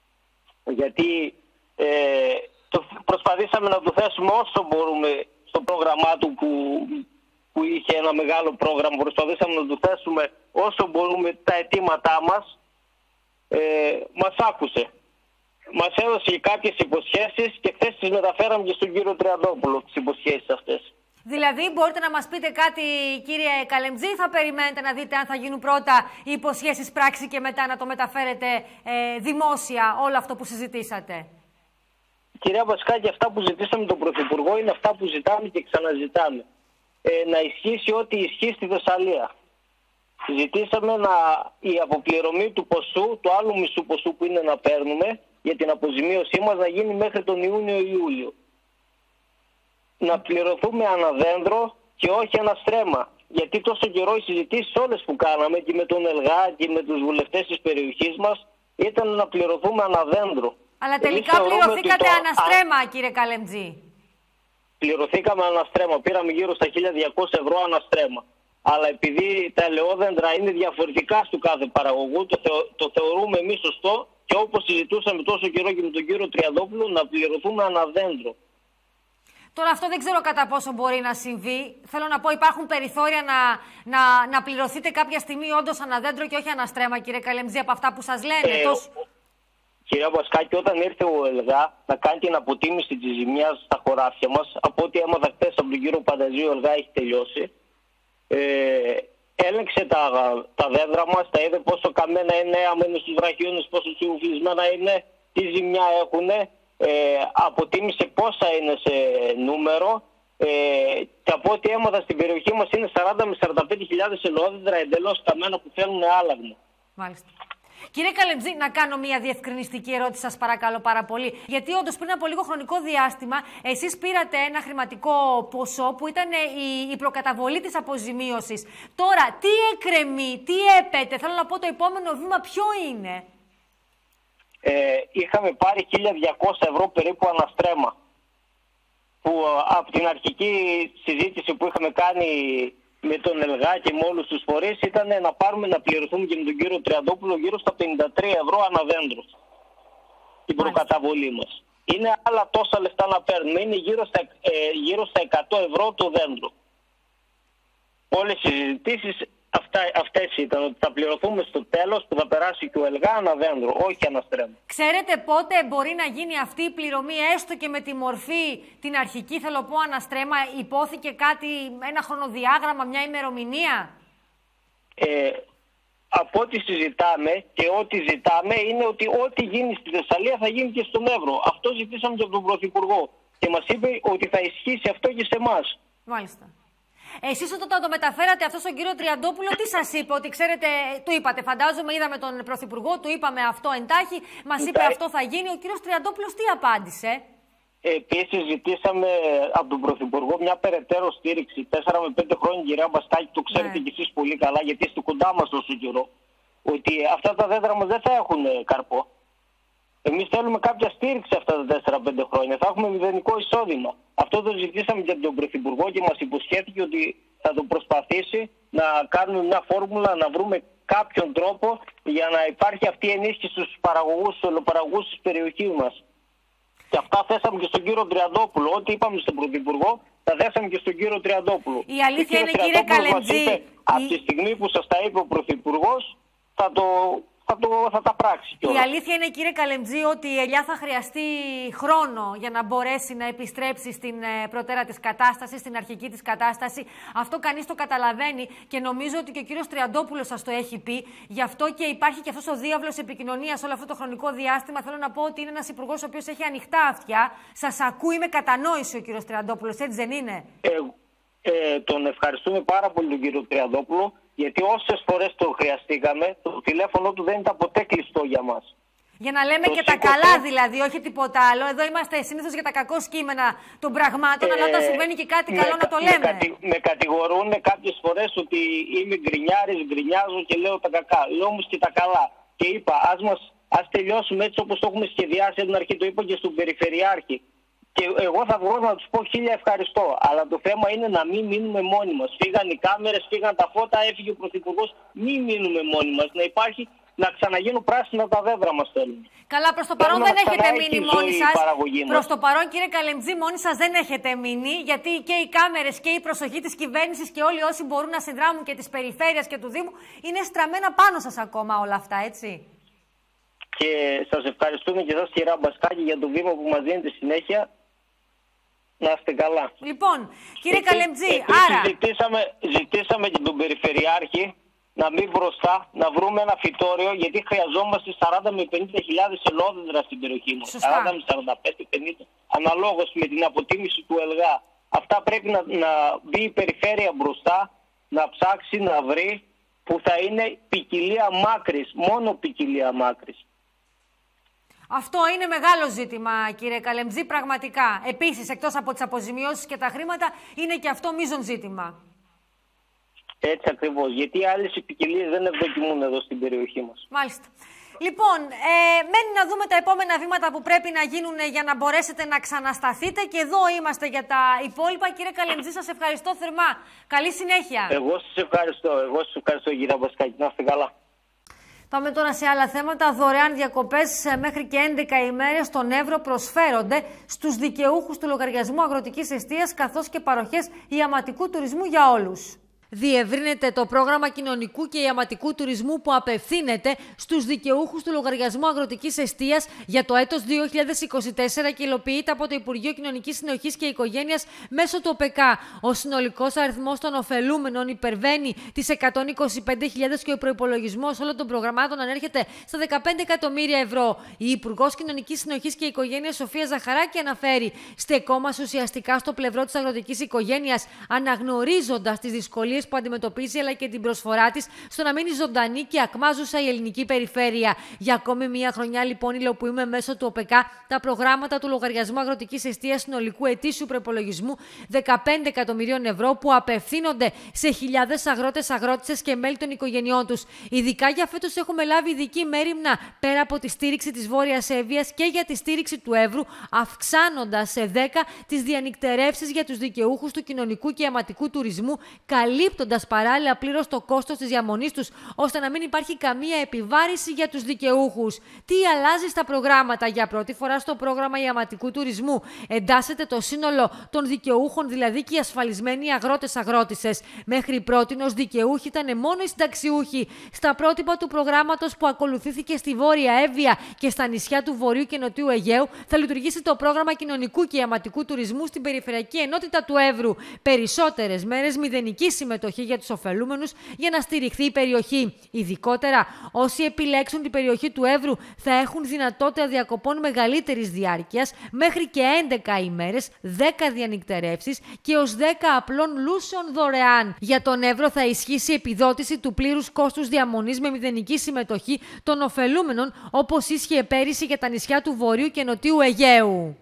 γιατί ε, το προσπαθήσαμε να του θέσουμε όσο μπορούμε στο πρόγραμμά του που, που είχε ένα μεγάλο πρόγραμμα. Προσπαθήσαμε να του θέσουμε όσο μπορούμε τα αιτήματά μας. Ε, μας άκουσε. Μας έδωσε κάποιες υποσχέσεις και χθες τις μεταφέραμε και στον κύριο Τριαντόπουλο, τις υποσχέσεις αυτές. Δηλαδή, μπορείτε να μας πείτε κάτι, κύριε Καλεμτζή, θα περιμένετε να δείτε αν θα γίνουν πρώτα οι υποσχέσεις πράξη και μετά να το μεταφέρετε ε, δημόσια όλο αυτό που συζητήσατε? Κυρία Βασκάκη, αυτά που ζητήσαμε τον Πρωθυπουργό είναι αυτά που ζητάμε και ξαναζητάμε. Ε, να ισχύσει ό,τι ισχύει στη Θεσσαλία. Ζητήσαμε να, η αποπληρωμή του ποσού, του άλλου μισού ποσού που είναι να παίρνουμε για την αποζημίωσή μας, να γίνει μέχρι τον Ιούνιο-Ιούλιο. Να πληρωθούμε αναδέντρο και όχι αναστρέμα. Γιατί τόσο καιρό οι συζητήσεις όλες που κάναμε και με τον ΕΛΓΑ και με τους βουλευτές της περιοχής μας ήταν να πληρωθούμε αναδέντρο. Αλλά τελικά πληρωθήκατε το... αναστρέμα, Α... κύριε Καλεμτζή. Πληρωθήκαμε αναστρέμα. Πήραμε γύρω στα χίλια διακόσια ευρώ αναστρέμα. Αλλά επειδή τα ελαιόδεντρα είναι διαφορετικά του κάθε παραγωγού, το, θεω... το θεωρούμε εμείς σωστό και όπως συζητούσαμε τόσο καιρό και με τον κύριο Τριαντόπουλο, να πληρωθούμε αναδέντρο. Τώρα αυτό δεν ξέρω κατά πόσο μπορεί να συμβεί. Θέλω να πω, υπάρχουν περιθώρια να, να, να πληρωθείτε κάποια στιγμή όντως αναδέντρο και όχι αναστρέμα, κύριε Καλεμτζή, από αυτά που σας λένε. Ε, τόσο... Κυρία Βασκάκη, όταν ήρθε ο ΕΛΓΑ να κάνει την αποτίμηση της ζημιάς στα χωράφια μας, από ό,τι έμαθα χθες από τον κύριο Πανταζή, ο ΕΛΓΑ έχει τελειώσει. Ε, έλεγξε τα, τα δέντρα μας, τα είδε πόσο καμένα είναι, άμα είναι στους βραχίονες, πόσο σιουφλισμένα είναι, τι ζημιά έχουν. Ε, αποτίμησε πόσα είναι σε νούμερο. Ε, και από ό,τι έμαθα στην περιοχή μας είναι σαράντα με σαράντα πέντε χιλιάδες ελαιόδεντρα εντελώς καμένα που θέλουν άλλαγμα. Μάλιστα. Κύριε Καλεμτζή, να κάνω μια διευκρινιστική ερώτηση, σας παρακαλώ πάρα πολύ. Γιατί όντως πριν από λίγο χρονικό διάστημα, εσείς πήρατε ένα χρηματικό ποσό που ήταν η, η προκαταβολή της αποζημίωσης. Τώρα, τι εκκρεμεί, τι έπεται, θέλω να πω το επόμενο βήμα ποιο είναι? Ε, είχαμε πάρει χίλια διακόσια ευρώ περίπου αναστρέμα. Που από την αρχική συζήτηση που είχαμε κάνει με τον ΕΛΓΑ και με όλους τους φορείς ήταν να πάρουμε να πληρωθούμε και με τον κύριο Τριαντόπουλο γύρω στα πενήντα τρία ευρώ αναδέντρο. Την προκαταβολή μας. Είναι άλλα τόσα λεφτά να παίρνουμε. Είναι γύρω στα, ε, γύρω στα εκατό ευρώ το δέντρο. όλες οι συζητήσεις αυτά, αυτές ήταν, ότι θα πληρωθούμε στο τέλος που θα περάσει και ο ΕΛΓΑ αναδέντρο, όχι αναστρέμμα. Ξέρετε πότε μπορεί να γίνει αυτή η πληρωμή, έστω και με τη μορφή την αρχική, θέλω πω, αναστρέμμα? Υπόθηκε κάτι, ένα χρονοδιάγραμμα, μια ημερομηνία? Ε, από ό,τι συζητάμε και ό,τι ζητάμε είναι ότι ό,τι γίνει στη Θεσσαλία θα γίνει και στον Εύρο. Αυτό ζητήσαμε και από τον Πρωθυπουργό και μας είπε ότι θα ισχύσει αυτό και σε εμάς. Μάλιστα. Εσείς όταν το μεταφέρατε αυτό στον κύριο Τριαντόπουλο, τι σας είπε? Ότι ξέρετε, του είπατε, φαντάζομαι, είδαμε τον Πρωθυπουργό, του είπαμε αυτό εντάχει, μας είπε αυτό θα γίνει. Ο κύριος Τριαντόπουλος τι απάντησε? Επίσης ζητήσαμε από τον Πρωθυπουργό μια περαιτέρω στήριξη. Τέσσερα με πέντε χρόνια, κυρία Μπασκάκη, το ξέρετε ναι. κι εσείς πολύ καλά, γιατί είστε κοντά μας τόσο καιρό, ότι αυτά τα δέντρα μας δεν θα έχουν καρπό. Εμείς θέλουμε κάποια στήριξη αυτά τα τέσσερα πέντε χρόνια. Θα έχουμε μηδενικό εισόδημα. Αυτό το ζητήσαμε και από τον Πρωθυπουργό και μας υποσχέθηκε ότι θα το προσπαθήσει να κάνουμε μια φόρμουλα, να βρούμε κάποιον τρόπο για να υπάρχει αυτή η ενίσχυση στους παραγωγούς, στους ολοπαραγωγούς της περιοχής μας. Και αυτά θέσαμε και στον κύριο Τριαντόπουλο. Ό,τι είπαμε στον Πρωθυπουργό, τα θέσαμε και στον κύριο Τριαντόπουλο. Η αλήθεια είναι, κύριε Καλεντζή, η... από τη στιγμή που σας τα είπε ο Πρωθυπουργός, θα το... Θα, το, θα τα πράξει κιόλας. Η αλήθεια είναι, κύριε Καλεντζή, ότι η ελιά θα χρειαστεί χρόνο για να μπορέσει να επιστρέψει στην προτέρα της κατάστασης, στην αρχική της κατάσταση. Αυτό κανείς το καταλαβαίνει και νομίζω ότι και ο κύριος Τριαντόπουλος σας το έχει πει. Γι' αυτό και υπάρχει και αυτός ο διάβλος επικοινωνίας όλο αυτό το χρονικό διάστημα. Θέλω να πω ότι είναι ένας υπουργός ο οποίος έχει ανοιχτά αυτιά. Σας ακούει με κατανόηση ο κύριος Τριαντόπουλος, έτσι δεν είναι? Ε, ε, τον ευχαριστούμε πάρα πολύ τον κύριο Τριαντόπουλο. Γιατί όσες φορές το χρειαστήκαμε, το τηλέφωνο του δεν ήταν ποτέ κλειστό για μας. Για να λέμε το και σήκωσε... τα καλά δηλαδή, όχι τίποτα άλλο. Εδώ είμαστε συνήθως για τα κακό σκήμενα των πραγμάτων, ε, αλλά όταν συμβαίνει και κάτι καλό να το λέμε. Με, κατη, με κατηγορούν κάποιες φορές ότι είμαι γκρινιάρης, γκρινιάζω και λέω τα κακά. Λέω όμως και τα καλά. Και είπα, ας, μας, ας τελειώσουμε έτσι όπως το έχουμε σχεδιάσει από την αρχή. Το είπα και στον Περιφερειάρχη. Και εγώ θα βγω να τους πω χίλια ευχαριστώ. Αλλά το θέμα είναι να μην μείνουμε μόνοι μας. Φύγαν οι κάμερες, φύγαν τα φώτα, έφυγε ο Πρωθυπουργός. Μην μείνουμε μόνοι μας. Να υπάρχει, να ξαναγίνουν πράσινα τα δέντρα μας θέλουμε. Καλά, προς το παρόν δεν έχετε μείνει μόνοι σας. Προς το παρόν, κύριε Καλεντζή, μόνοι σας δεν έχετε μείνει. Γιατί και οι κάμερες και η προσοχή της κυβέρνησης και όλοι όσοι μπορούν να συνδράμουν και της περιφέρειας και του Δήμου είναι στραμμένα πάνω σας ακόμα όλα αυτά, έτσι. Και σας ευχαριστούμε και εσάς, κυρία Μπασκάκη, για το βήμα που μας δίνετε συνέχεια. Να είστε καλά. Λοιπόν, κύριε Επί, Καλεντζή, άρα... Ζητήσαμε, ζητήσαμε και τον Περιφερειάρχη να μην μπροστά, να βρούμε ένα φυτόριο, γιατί χρειαζόμαστε σαράντα με πενήντα χιλιάδες ελαιόδεντρα στην περιοχή μας. Σωστά. σαράντα με σαράντα πέντε πενήντα, αναλόγως με την αποτίμηση του ΕΛΓΑ. Αυτά πρέπει να, να μπει η περιφέρεια μπροστά, να ψάξει, να βρει, που θα είναι ποικιλία μάκρης, μόνο ποικιλία μάκρης. Αυτό είναι μεγάλο ζήτημα, κύριε Καλεντζή, πραγματικά. Επίσης, εκτός από τις αποζημιώσεις και τα χρήματα, είναι και αυτό μείζον ζήτημα. Έτσι ακριβώς, γιατί οι άλλες ποικιλίες δεν ευδοκιμούν εδώ στην περιοχή μας. Μάλιστα. Λοιπόν, ε, μένει να δούμε τα επόμενα βήματα που πρέπει να γίνουν για να μπορέσετε να ξανασταθείτε και εδώ είμαστε για τα υπόλοιπα. Κύριε Καλεντζή, σας ευχαριστώ θερμά. Καλή συνέχεια. Εγώ σας ευχαριστώ. Εγώ σας ευχαριστώ, κύριε Μπασκάκη. Να είστε καλά. Πάμε τώρα σε άλλα θέματα. Δωρεάν διακοπές μέχρι και έντεκα ημέρες στον Εύρο προσφέρονται στους δικαιούχους του λογαριασμού αγροτικής εστίας καθώς και παροχές ιαματικού τουρισμού για όλους. Διευρύνεται το πρόγραμμα κοινωνικού και ιαματικού τουρισμού που απευθύνεται στους δικαιούχους του λογαριασμού αγροτικής εστίας για το έτος δύο χιλιάδες είκοσι τέσσερα και υλοποιείται από το Υπουργείο Κοινωνικής Συνοχής και Οικογένειας μέσω του ΟΠΕΚΑ. Ο συνολικός αριθμός των ωφελούμενων υπερβαίνει τις εκατόν είκοσι πέντε χιλιάδες και ο προϋπολογισμός όλων των προγραμμάτων ανέρχεται στα δεκαπέντε εκατομμύρια ευρώ. Η Υπουργός Κοινωνικής Συνοχής και Οικογένειας Σοφία Ζαχαράκη αναφέρει: στεκόμαστε ουσιαστικά στο πλευρό της αγροτικής οικογένειας, αναγνωρίζοντας τις δυσκολίες που αντιμετωπίζει αλλά και την προσφορά της στο να μείνει ζωντανή και ακμάζουσα η ελληνική περιφέρεια. Για ακόμη μία χρονιά, λοιπόν, υλοποιούμε μέσω του ΟΠΕΚΑ τα προγράμματα του λογαριασμού αγροτικής εστίας συνολικού ετήσιου προϋπολογισμού δεκαπέντε εκατομμυρίων ευρώ που απευθύνονται σε χιλιάδες αγρότες, αγρότισσες και μέλη των οικογενειών τους. Ειδικά για φέτος έχουμε λάβει ειδική μέριμνα πέρα από τη στήριξη της Βόρειας Εύβοιας και για τη στήριξη του Εύρου, αυξάνοντας σε δέκα τις διανυκτερεύσεις για τους δικαιούχους του κοινωνικού και ιαματικού τουρισμού, καλύπτοντας καλύπτοντας παράλληλα πλήρως το κόστος της διαμονής τους, ώστε να μην υπάρχει καμία επιβάρηση για τους δικαιούχους. Τι αλλάζει στα προγράμματα? Για πρώτη φορά στο πρόγραμμα ιαματικού τουρισμού εντάσσεται το σύνολο των δικαιούχων, δηλαδή και οι ασφαλισμένοι αγρότες-αγρότισσες. Μέχρι πρότινος δικαιούχοι ήταν μόνο οι συνταξιούχοι. Στα πρότυπα του προγράμματος που ακολουθήθηκε στη Βόρεια Εύβοια και στα νησιά του Βορείου και Νοτιού Αιγαίου, θα λειτουργήσει το πρόγραμμα κοινωνικού και ιαματικού τουρισμού στην περιφερειακή ενότητα του Εύρου. Περισσότερες μέρες μηδενική συμμετοχή για τους ωφελούμενους για να στηριχθεί η περιοχή. Ειδικότερα, όσοι επιλέξουν την περιοχή του Εύρου θα έχουν δυνατότητα διακοπών μεγαλύτερης διάρκειας μέχρι και έντεκα ημέρες, δέκα διανυκτερεύσεις και ως δέκα απλών λούσεων δωρεάν. Για τον Εύρο θα ισχύσει επιδότηση του πλήρους κόστους διαμονής με μηδενική συμμετοχή των ωφελούμενων, όπως ίσχυε πέρυσι για τα νησιά του Βορείου και Νοτιού Αιγαίου.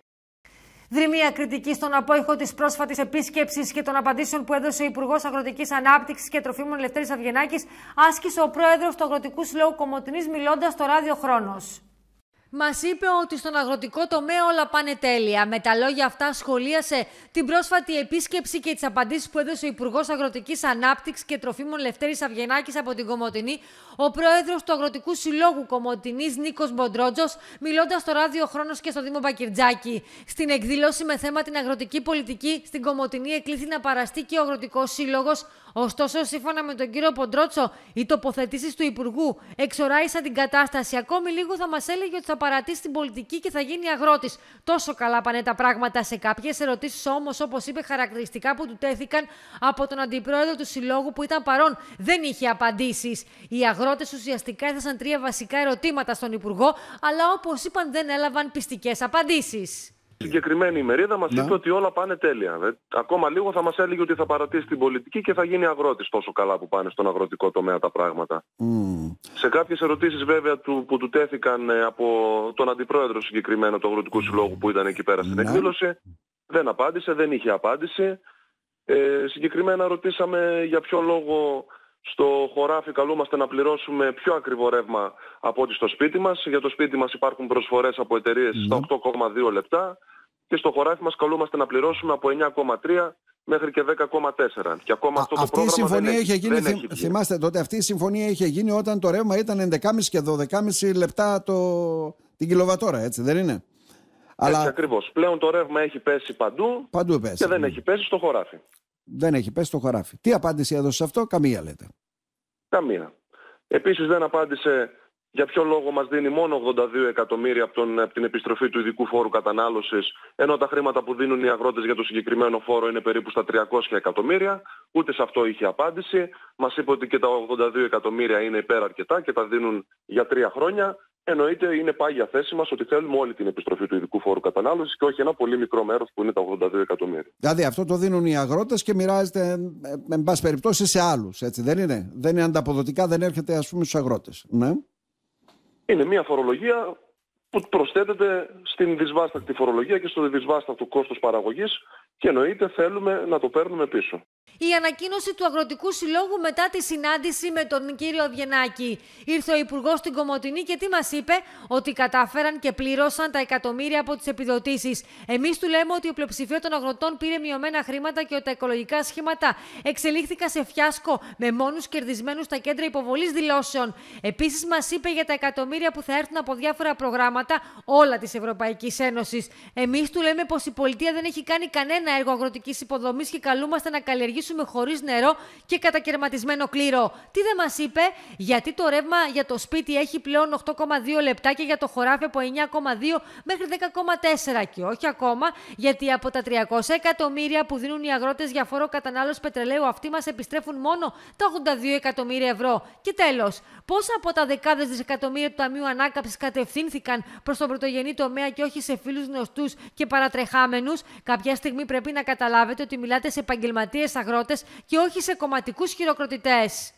Δρυμία κριτική στον απόϊχο της πρόσφατης επίσκεψης και των απαντήσεων που έδωσε ο Υπουργός Αγροτικής Ανάπτυξης και Τροφίμων Λευτέρης Αυγενάκης, άσκησε ο πρόεδρος του Αγροτικού Συλλόγου Κομοτηνής μιλώντας στο ράδιο Χρόνος. Μας είπε ότι στον αγροτικό τομέα όλα πάνε τέλεια. Με τα λόγια αυτά σχολίασε την πρόσφατη επίσκεψη και τις απαντήσεις που έδωσε ο Υπουργός Αγροτικής Ανάπτυξης και Τροφίμων Λευτέρης Αυγενάκης από την Κομοτηνή, ο πρόεδρος του Αγροτικού Συλλόγου Κομοτηνής Νίκος Μποντρότζος, μιλώντας στο ράδιο Χρόνος και στο Δήμο Μπακυρτζάκη. Στην εκδήλωση με θέμα την αγροτική πολιτική στην Κομοτηνή εκλήθη να παραστεί και ο Αγροτικός Σύλλογος. Ωστόσο, σύμφωνα με τον κύριο Μποντρότσο, οι τοποθετήσεις του Υπουργού εξοράισαν την κατάσταση. Ακόμη λίγο θα μας έλεγε ότι θα παρατήσει την πολιτική και θα γίνει αγρότης. Τόσο καλά πάνε τα πράγματα. Σε κάποιες ερωτήσεις όμως, όπως είπε, χαρακτηριστικά που του τέθηκαν από τον αντιπρόεδρο του Συλλόγου που ήταν παρόν, δεν είχε απαντήσεις. Οι αγρότες ουσιαστικά έθεσαν τρία βασικά ερωτήματα στον Υπουργό, αλλά όπως είπαν δεν έλαβαν πιστικές απαντήσεις. Η συγκεκριμένη ημερίδα μας είπε ότι όλα πάνε τέλεια. Ακόμα λίγο θα μας έλεγε ότι θα παρατήσει την πολιτική και θα γίνει αγρότης, τόσο καλά που πάνε στον αγροτικό τομέα τα πράγματα. Mm. Σε κάποιες ερωτήσεις βέβαια του, που του τέθηκαν από τον αντιπρόεδρο συγκεκριμένα του Αγροτικού Συλλόγου που ήταν εκεί πέρα στην εκδήλωση, δεν απάντησε, δεν είχε απάντηση. Ε, συγκεκριμένα ρωτήσαμε για ποιο λόγο στο χωράφι καλούμαστε να πληρώσουμε πιο ακριβό ρεύμα από ό,τι στο σπίτι μας. Για το σπίτι μας υπάρχουν προσφορές από εταιρείες mm. στα οκτώ κόμμα δύο λεπτά και στο χωράφι μας καλούμαστε να πληρώσουμε από εννιά κόμμα τρία μέχρι και δέκα κόμμα τέσσερα. Και ακόμα Α, αυτό το αυτή η συμφωνία δεν είχε γίνει, δεν θυμ, έχει θυμάστε τότε, αυτή η συμφωνία είχε γίνει όταν το ρεύμα ήταν έντεκα κόμμα πέντε και δώδεκα κόμμα πέντε λεπτά το, την κιλοβατόρα, έτσι δεν είναι? Έτσι Αλλά... ακριβώς. Πλέον το ρεύμα έχει πέσει παντού, παντού πέσει, και δεν ναι. έχει πέσει στο χωράφι. Δεν έχει πέσει στο χωράφι. Τι απάντηση έδωσε σε αυτό? Καμία λέτε. Καμία. Επίσης δεν απάντησε για ποιο λόγο μας δίνει μόνο ογδόντα δύο εκατομμύρια από, τον, από την επιστροφή του ειδικού φόρου κατανάλωσης, ενώ τα χρήματα που δίνουν οι αγρότες για το συγκεκριμένο φόρο είναι περίπου στα τριακόσια εκατομμύρια. Ούτε σε αυτό είχε απάντηση. Μας είπε ότι και τα ογδόντα δύο εκατομμύρια είναι υπεραρκετά και τα δίνουν για τρία χρόνια. Εννοείται είναι πάγια θέση μας ότι θέλουμε όλη την επιστροφή του ειδικού φόρου κατανάλωσης και όχι ένα πολύ μικρό μέρος που είναι τα ογδόντα δύο εκατομμύρια. Δηλαδή αυτό το δίνουν οι αγρότες και μοιράζεται με πάση περιπτώσει σε άλλους, έτσι δεν είναι? Δεν είναι ανταποδοτικά, δεν έρχεται ας πούμε στους αγρότες. Ναι. Είναι μια φορολογία που προσθέτεται στην δυσβάστακτη φορολογία και στο δυσβάστακτο κόστος παραγωγής και εννοείται θέλουμε να το παίρνουμε πίσω. Η ανακοίνωση του Αγροτικού Συλλόγου μετά τη συνάντηση με τον κύριο Αυγενάκη. Ήρθε ο Υπουργός στην Κομοτηνή και τι μας είπε? Ότι κατάφεραν και πλήρωσαν τα εκατομμύρια από τις επιδοτήσεις. Εμείς του λέμε ότι η πλειοψηφία των αγροτών πήρε μειωμένα χρήματα και ότι τα οικολογικά σχήματα εξελίχθηκαν σε φιάσκο με μόνους κερδισμένους στα κέντρα υποβολής δηλώσεων. Επίσης μας είπε για τα εκατομμύρια που θα έρθουν από διάφορα προγράμματα όλα της Ευρωπαϊκής Ένωσης. Εμείς του λέμε πως η πολιτεία δεν έχει κάνει κανένα έργο αγροτικής υποδομής και καλούμαστε να καλλιεργήσουμε χωρίς νερό και κατακαιρματισμένο κλήρο. Τι δεν μας είπε? Γιατί το ρεύμα για το σπίτι έχει πλέον οκτώ κόμμα δύο λεπτά και για το χωράφι από εννιά κόμμα δύο μέχρι δέκα κόμμα τέσσερα και όχι ακόμα γιατί από τα τριακόσια εκατομμύρια που δίνουν οι αγρότες για φόρο κατανάλωση πετρελαίου αυτοί μας επιστρέφουν μόνο τα ογδόντα δύο εκατομμύρια ευρώ. Και τέλος, πόσα από τα δεκάδες δισεκατομμύρια του Ταμείου Ανάκαμψης κατευθύνθηκαν προς τον πρωτογενή τομέα και όχι σε φίλους γνωστούς και παρατρεχάμενους? Κάποια στιγμή πρέπει να καταλάβετε ότι μιλάτε σε επαγγελματίες αγρότες και όχι σε κομματικούς χειροκροτητές.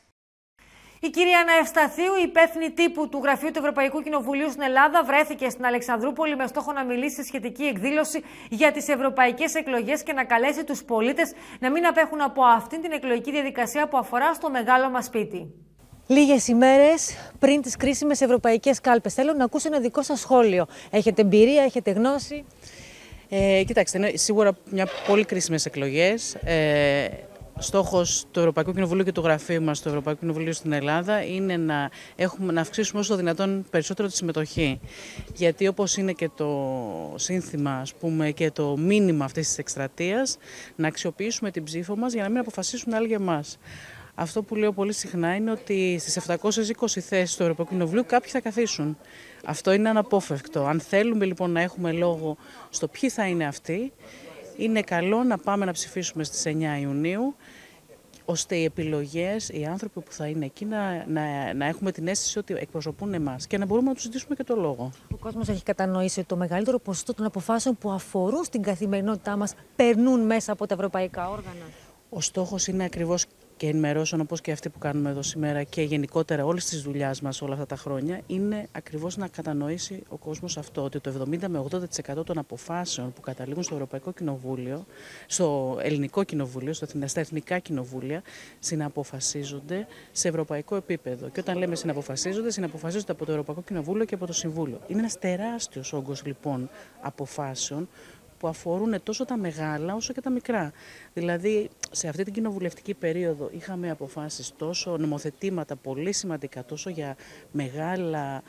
Η κυρία Άννα Ευσταθίου, η υπεύθυνη τύπου του Γραφείου του Ευρωπαϊκού Κοινοβουλίου στην Ελλάδα, βρέθηκε στην Αλεξανδρούπολη με στόχο να μιλήσει σε σχετική εκδήλωση για τις ευρωπαϊκές εκλογές και να καλέσει τους πολίτες να μην απέχουν από αυτήν την εκλογική διαδικασία που αφορά στο μεγάλο μας σπίτι. Λίγες ημέρες πριν τις κρίσιμες ευρωπαϊκές κάλπες, θέλω να ακούσω ένα δικό σας σχόλιο. Έχετε εμπειρία, έχετε γνώση? Ε, κοιτάξτε, είναι σίγουρα μια πολύ κρίσιμες εκλογές. Ε, στόχος του Ευρωπαϊκού Κοινοβουλίου και του γραφείου μας, του Ευρωπαϊκού Κοινοβουλίου στην Ελλάδα, είναι να, έχουμε, να αυξήσουμε όσο το δυνατόν περισσότερο τη συμμετοχή. Γιατί όπως είναι και το σύνθημα, ας πούμε, και το μήνυμα αυτής της εκστρατείας, να αξιοποιήσουμε την ψήφο μας για να μην αποφασίσουν άλλοι για εμάς. Αυτό που λέω πολύ συχνά είναι ότι στις επτακόσιες είκοσι θέσεις του Ευρωπαϊκού Κοινοβουλίου κάποιοι θα καθίσουν. Αυτό είναι αναπόφευκτο. Αν θέλουμε λοιπόν να έχουμε λόγο στο ποιοι θα είναι αυτοί, είναι καλό να πάμε να ψηφίσουμε στις εννιά Ιουνίου, ώστε οι επιλογές, οι άνθρωποι που θα είναι εκεί να, να, να έχουμε την αίσθηση ότι εκπροσωπούν εμάς και να μπορούμε να τους ζητήσουμε και το λόγο. Ο κόσμος έχει κατανοήσει ότι το μεγαλύτερο ποσοστό των αποφάσεων που αφορούν στην καθημερινότητά μας περνούν μέσα από τα ευρωπαϊκά όργανα. Ο στόχος είναι ακριβώς και ενημερώσεων όπως και αυτή που κάνουμε εδώ σήμερα και γενικότερα όλες τις δουλειάς μας όλα αυτά τα χρόνια, είναι ακριβώς να κατανοήσει ο κόσμος αυτό, ότι το εβδομήντα με ογδόντα τοις εκατό των αποφάσεων που καταλήγουν στο Ευρωπαϊκό Κοινοβούλιο, στο Ελληνικό Κοινοβούλιο, στα Εθνικά Κοινοβούλια, συναποφασίζονται σε ευρωπαϊκό επίπεδο. Και όταν λέμε συναποφασίζονται, συναποφασίζονται από το Ευρωπαϊκό Κοινοβούλιο και από το Συμβούλιο. Είναι ένας τεράστιος όγκος λοιπόν αποφάσεων που αφορούν τόσο τα μεγάλα όσο και τα μικρά. Δηλαδή, σε αυτή την κοινοβουλευτική περίοδο είχαμε αποφάσεις τόσο νομοθετήματα πολύ σημαντικά, τόσο για μεγάλα α,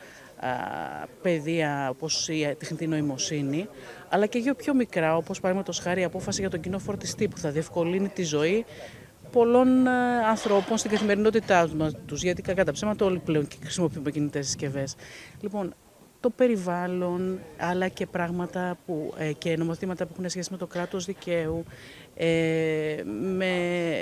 πεδία όπως η τεχνητή νοημοσύνη, αλλά και για πιο μικρά, όπως παραδείγματος χάρη η απόφαση για τον κοινό φορτιστή που θα διευκολύνει τη ζωή πολλών α, ανθρώπων στην καθημερινότητά τους, γιατί κατά τα ψέματα όλοι πλέον χρησιμοποιούμε κινητές συσκευές. Λοιπόν, το περιβάλλον, αλλά και πράγματα που, ε, και νομοθετήματα που έχουν σχέση με το κράτος δικαίου, ε, με,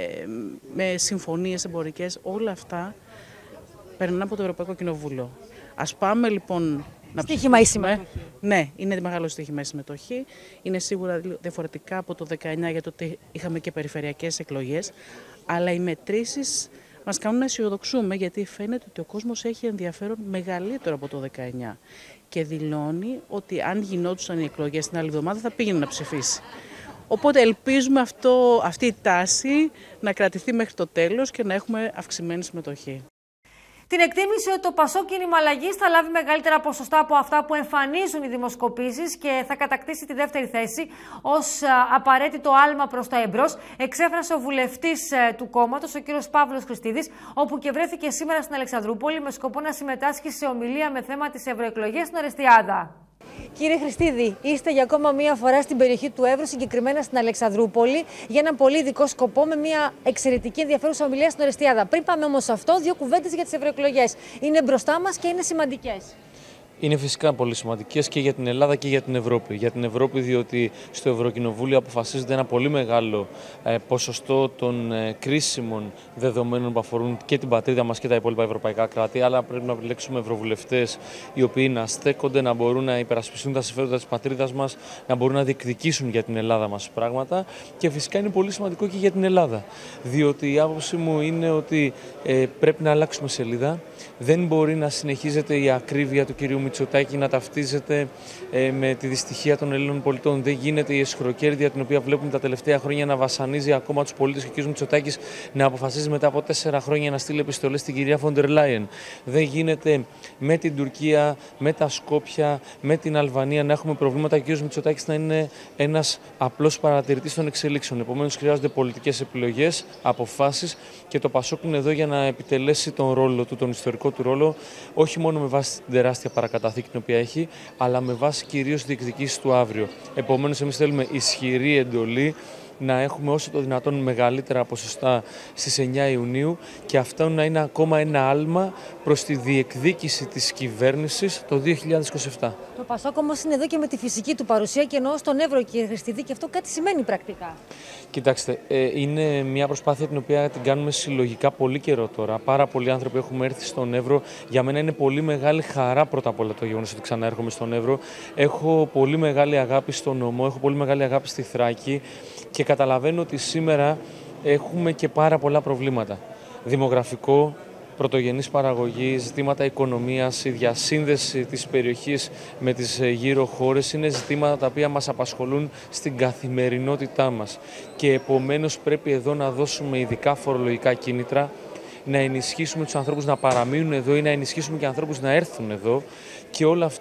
με συμφωνίες εμπορικές, όλα αυτά περνάνε από το Ευρωπαϊκό Κοινοβούλιο. Ας πάμε λοιπόν να στοίχημα η συμμετοχή. Ναι, είναι μεγάλο στοίχημα η συμμετοχή. Είναι σίγουρα διαφορετικά από το δεκαεννιά, γιατί τότε είχαμε και περιφερειακές εκλογές, αλλά οι μετρήσεις μας κάνουν να αισιοδοξούμε, γιατί φαίνεται ότι ο κόσμος έχει ενδιαφέρον μεγαλύτερο από το δεκαεννιά και δηλώνει ότι αν γινόντουσαν οι εκλογές την άλλη εβδομάδα θα πήγαινε να ψηφίσει. Οπότε ελπίζουμε αυτό, αυτή η τάση να κρατηθεί μέχρι το τέλος και να έχουμε αυξημένη συμμετοχή. Την εκτίμηση ότι το Πασόκ Κίνημα Αλλαγής θα λάβει μεγαλύτερα ποσοστά από αυτά που εμφανίζουν οι δημοσκοπήσεις και θα κατακτήσει τη δεύτερη θέση ως απαραίτητο άλμα προς τα εμπρός, εξέφρασε ο βουλευτής του κόμματος, ο κύριος Παύλος Χριστίδης, όπου και βρέθηκε σήμερα στην Αλεξανδρούπολη με σκοπό να συμμετάσχει σε ομιλία με θέμα τις ευρωεκλογές στην Ορεστιάδα. Κύριε Χριστίδη, είστε για ακόμα μία φορά στην περιοχή του Εύρου, συγκεκριμένα στην Αλεξανδρούπολη, για έναν πολύ ειδικό σκοπό με μία εξαιρετική ενδιαφέρουσα ομιλία στην Ορεστιάδα. Πριν πάμε όμως σε αυτό, δύο κουβέντες για τις ευρωεκλογές. Είναι μπροστά μας και είναι σημαντικές. Είναι φυσικά πολύ σημαντικές και για την Ελλάδα και για την Ευρώπη. Για την Ευρώπη, διότι στο Ευρωκοινοβούλιο αποφασίζεται ένα πολύ μεγάλο ε, ποσοστό των ε, κρίσιμων δεδομένων που αφορούν και την πατρίδα μας και τα υπόλοιπα ευρωπαϊκά κράτη. Αλλά πρέπει να επιλέξουμε ευρωβουλευτές οι οποίοι να στέκονται, να μπορούν να υπερασπιστούν τα συμφέροντα της πατρίδας μας, να μπορούν να διεκδικήσουν για την Ελλάδα μας πράγματα. Και φυσικά είναι πολύ σημαντικό και για την Ελλάδα. Διότι η άποψή μου είναι ότι ε, πρέπει να αλλάξουμε σελίδα. Δεν μπορεί να συνεχίζεται η ακρίβεια του κυρίου Μητσοτάκη να ταυτίζεται ε, με τη δυστυχία των Ελλήνων πολιτών. Δεν γίνεται η αισχροκέρδεια την οποία βλέπουμε τα τελευταία χρόνια να βασανίζει ακόμα τους πολίτες και ο κ. Μητσοτάκης να αποφασίζει μετά από τέσσερα χρόνια να στείλει επιστολές στην κυρία Φοντερ Λάιεν. Δεν γίνεται με την Τουρκία, με τα Σκόπια, με την Αλβανία να έχουμε προβλήματα και ο κ. Μητσοτάκης να είναι ένας απλός παρατηρητής των εξελίξεων. Επομένως, χρειάζονται πολιτικές επιλογές, αποφάσεις και το Πασόκ είναι εδώ για να επιτελέσει τον ρόλο του, τον ιστορικό του ρόλο, όχι μόνο με βάση την τεράστια παρακαταθήκη την οποία έχει, αλλά με βάση κυρίως διεκδικήσεις του αύριο. Επομένως, εμείς θέλουμε ισχυρή εντολή να έχουμε όσο το δυνατόν μεγαλύτερα ποσοστά στις εννιά Ιουνίου και αυτό να είναι ακόμα ένα άλμα προς τη διεκδίκηση της κυβέρνησης το δύο χιλιάδες είκοσι επτά. Το Πασόκ όμως είναι εδώ και με τη φυσική του παρουσία και εννοώ στον Εύρο, κύριε Χριστίδη, και αυτό κάτι σημαίνει πρακτικά. Κοιτάξτε, είναι μια προσπάθεια την οποία την κάνουμε συλλογικά πολύ καιρό τώρα. Πάρα πολλοί άνθρωποι έχουμε έρθει στον Εύρο. Για μένα είναι πολύ μεγάλη χαρά πρώτα απ' όλα το γεγονός ότι ξαναέρχομαι στον Εύρο. Έχω πολύ μεγάλη αγάπη στον νομό, έχω πολύ μεγάλη αγάπη στη Θράκη και καταλαβαίνω ότι σήμερα έχουμε και πάρα πολλά προβλήματα. Δημογραφικό, πρωτογενής παραγωγή, ζητήματα οικονομίας, η διασύνδεση της περιοχής με τις γύρω χώρες είναι ζητήματα τα οποία μας απασχολούν στην καθημερινότητά μας. Και επομένως πρέπει εδώ να δώσουμε ειδικά φορολογικά κίνητρα, να ενισχύσουμε τους ανθρώπους να παραμείνουν εδώ ή να ενισχύσουμε και ανθρώπους να έρθουν εδώ και όλο αυτό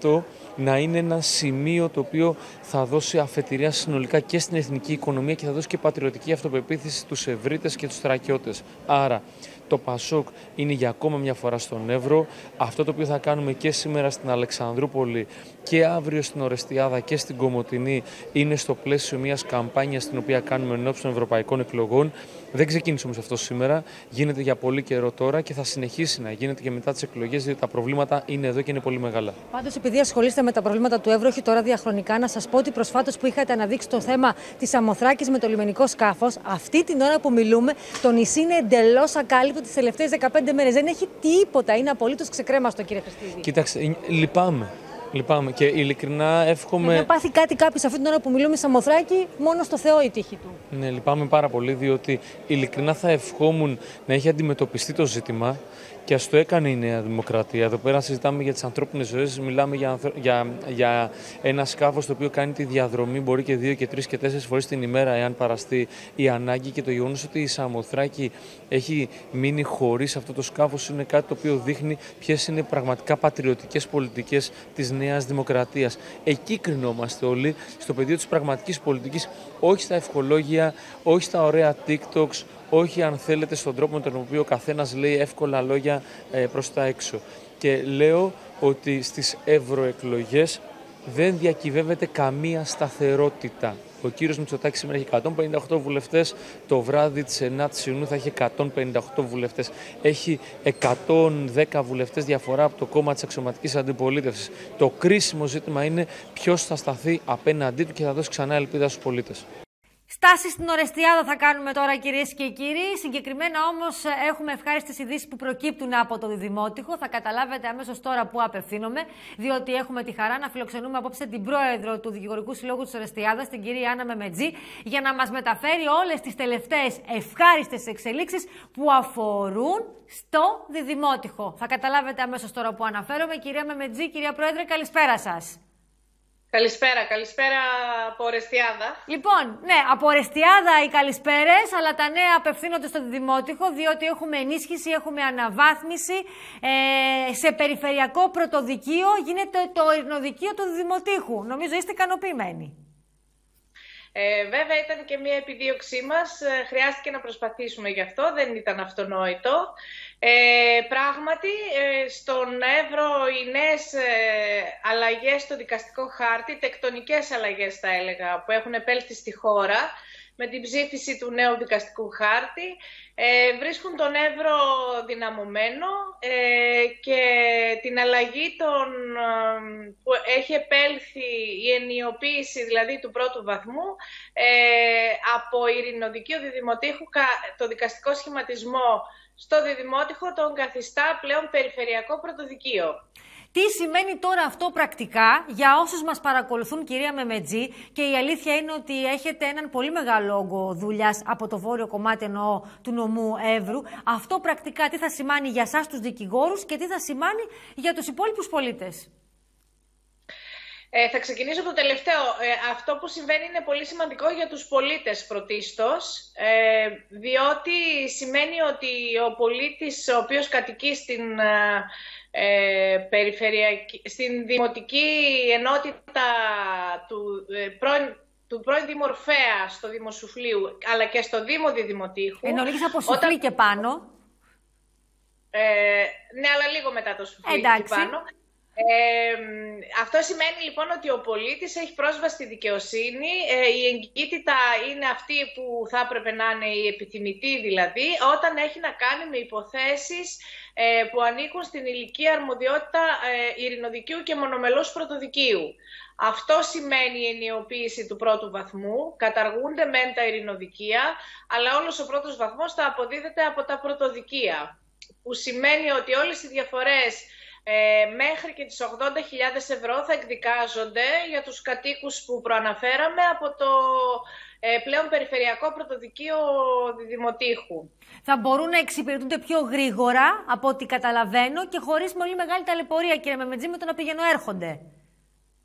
να είναι ένα σημείο το οποίο θα δώσει αφετηρία συνολικά και στην εθνική οικονομία και θα δώσει και πατριωτική αυτοπεποίθηση στους Ευρύτες και τους Θρακιώτες. Άρα, το Πασόκ είναι για ακόμα μια φορά στον Εύρο. Αυτό το οποίο θα κάνουμε και σήμερα στην Αλεξανδρούπολη και αύριο στην Ορεστιάδα και στην Κομοτηνή είναι στο πλαίσιο μιας καμπάνιας την οποία κάνουμε ενώπιον των ευρωπαϊκών εκλογών. Δεν ξεκίνησε όμως αυτό σήμερα, γίνεται για πολύ καιρό τώρα και θα συνεχίσει να γίνεται και μετά τις εκλογές, διότι τα προβλήματα είναι εδώ και είναι πολύ μεγάλα. Πάντως, επειδή ασχολείστε με τα προβλήματα του Εύρου, όχι τώρα διαχρονικά, να σας πω ότι προσφάτως που είχατε αναδείξει το θέμα της Σαμοθράκης με το λιμενικό σκάφος, αυτή την ώρα που μιλούμε, το νησί είναι εντελώς ακάλυπτο τις τελευταίες δεκαπέντε μέρες. Δεν έχει τίποτα, είναι απολύτως ξεκρέμαστο, κύριε Χριστίδη. Κοίταξε, λυπάμαι. Λυπάμαι και ειλικρινά εύχομαι. Να πάθει κάτι κάποιος αυτή την ώρα που μιλούμε, Σαμοθράκη, μόνο στο Θεό η τύχη του. Ναι, λυπάμαι πάρα πολύ, διότι ειλικρινά θα ευχόμουν να έχει αντιμετωπιστεί το ζήτημα και ας το έκανε η Νέα Δημοκρατία. Εδώ πέρα συζητάμε για τις ανθρώπινες ζωές, μιλάμε για, για, για ένα σκάφος το οποίο κάνει τη διαδρομή, μπορεί και δύο και τρεις και τέσσερις φορές την ημέρα, εάν παραστεί η ανάγκη. Και το γεγονός ότι η Σαμοθράκη έχει μείνει χωρίς αυτό το σκάφος είναι κάτι το οποίο δείχνει ποιες είναι πραγματικά πατριωτικές πολιτικές της Νέας Δημοκρατίας. Εκεί κρινόμαστε όλοι, στο πεδίο της πραγματικής πολιτικής, όχι στα ευχολόγια, όχι στα ωραία TikToks, όχι αν θέλετε στον τρόπο με τον οποίο ο καθένας λέει εύκολα λόγια ε, προς τα έξω. Και λέω ότι στις ευρωεκλογές δεν διακυβεύεται καμία σταθερότητα. Ο κύριος Μητσοτάκης σήμερα έχει εκατόν πενήντα οκτώ βουλευτές, το βράδυ της ενάτης Ιουνίου θα έχει εκατόν πενήντα οκτώ βουλευτές. Έχει εκατόν δέκα βουλευτές διαφορά από το κόμμα της αξιωματικής αντιπολίτευσης. Το κρίσιμο ζήτημα είναι ποιος θα σταθεί απέναντί του και θα δώσει ξανά ελπίδα στους πολίτες. Στάση στην Ορεστιάδα θα κάνουμε τώρα, κυρίες και κύριοι. Συγκεκριμένα όμως έχουμε ευχάριστες ειδήσεις που προκύπτουν από το Δημότυχο. Θα καταλάβετε αμέσως τώρα που απευθύνομαι, διότι έχουμε τη χαρά να φιλοξενούμε απόψε την πρόεδρο του Δικηγορικού Συλλόγου της Ορεστιάδας, την κυρία Άννα Μεμετζή, για να μας μεταφέρει όλες τις τελευταίες ευχάριστες εξελίξεις που αφορούν στο Δημότυχο. Θα καταλάβετε αμέσως τώρα που αναφέρομαι. Κυρία Μεμετζή, κυρία Πρόεδρε, καλησπέρα σας. Καλησπέρα, καλησπέρα από Ορεστιάδα. Λοιπόν, ναι, από Ορεστιάδα οι καλησπέρες, αλλά τα νέα απευθύνονται στο Δημότυχο, διότι έχουμε ενίσχυση, έχουμε αναβάθμιση. Ε, σε περιφερειακό πρωτοδικείο γίνεται το ειρηνοδικείο του Δημοτήχου. Νομίζω είστε ικανοποιημένοι. Ε, βέβαια ήταν και μια επιδίωξή μας, χρειάστηκε να προσπαθήσουμε γι' αυτό, δεν ήταν αυτονόητο. Ε, πράγματι, ε, στον Εύρο οι νέες ε, αλλαγές στο δικαστικό χάρτη, τεκτονικές αλλαγές θα έλεγα, που έχουν επέλθει στη χώρα με την ψήφιση του νέου δικαστικού χάρτη, ε, βρίσκουν τον Εύρο δυναμωμένο ε, και την αλλαγή των, ε, που έχει επέλθει η ενιοποίηση δηλαδή του πρώτου βαθμού ε, από ειρηνοδικείο Διδημοτήχου, το δικαστικό σχηματισμό στο Διδημότυχο τον καθιστά πλέον περιφερειακό πρωτοδικείο. Τι σημαίνει τώρα αυτό πρακτικά για όσους μας παρακολουθούν, κυρία Μεμετζή, και η αλήθεια είναι ότι έχετε έναν πολύ μεγάλο όγκο δουλειάς από το βόρειο κομμάτι εννοώ του νομού Εύρου. Αυτό πρακτικά τι θα σημάνει για εσάς τους δικηγόρους και τι θα σημάνει για τους υπόλοιπους πολίτες? Ε, θα ξεκινήσω από το τελευταίο. Ε, αυτό που συμβαίνει είναι πολύ σημαντικό για τους πολίτες πρωτίστως, ε, διότι σημαίνει ότι ο πολίτης ο οποίος κατοικεί στην, ε, περιφερειακή, στην δημοτική ενότητα του, ε, πρώην, του πρώην Δήμου Ορφέα στο Δήμο Σουφλίου, αλλά και στο Δήμο Διδημοτήχου. Ενώ λίγες από Σουφλί όταν... και πάνω. Ε, ναι, αλλά λίγο μετά το Σουφλί και πάνω. Ε, αυτό σημαίνει λοιπόν ότι ο πολίτης έχει πρόσβαση στη δικαιοσύνη, ε, η εγκύτητα είναι αυτή που θα έπρεπε να είναι η επιθυμητή δηλαδή, όταν έχει να κάνει με υποθέσεις ε, που ανήκουν στην ηλικία αρμοδιότητα ε, ειρηνοδικείου και μονομελούς πρωτοδικείου. Αυτό σημαίνει η ενιοποίηση του πρώτου βαθμού, καταργούνται μεν τα ειρηνοδικεία, αλλά όλος ο πρώτος βαθμός θα αποδίδεται από τα πρωτοδικεία, που σημαίνει ότι όλες οι διαφορές Ε, μέχρι και τις ογδόντα χιλιάδες ευρώ θα εκδικάζονται για τους κατοίκους που προαναφέραμε από το ε, πλέον περιφερειακό πρωτοδικείο Δημοτήχου. Θα μπορούν να εξυπηρετούνται πιο γρήγορα από ό,τι καταλαβαίνω και χωρίς πολύ μεγάλη ταλαιπωρία, κύριε Μεμετζή, με το να πηγαίνω έρχονται.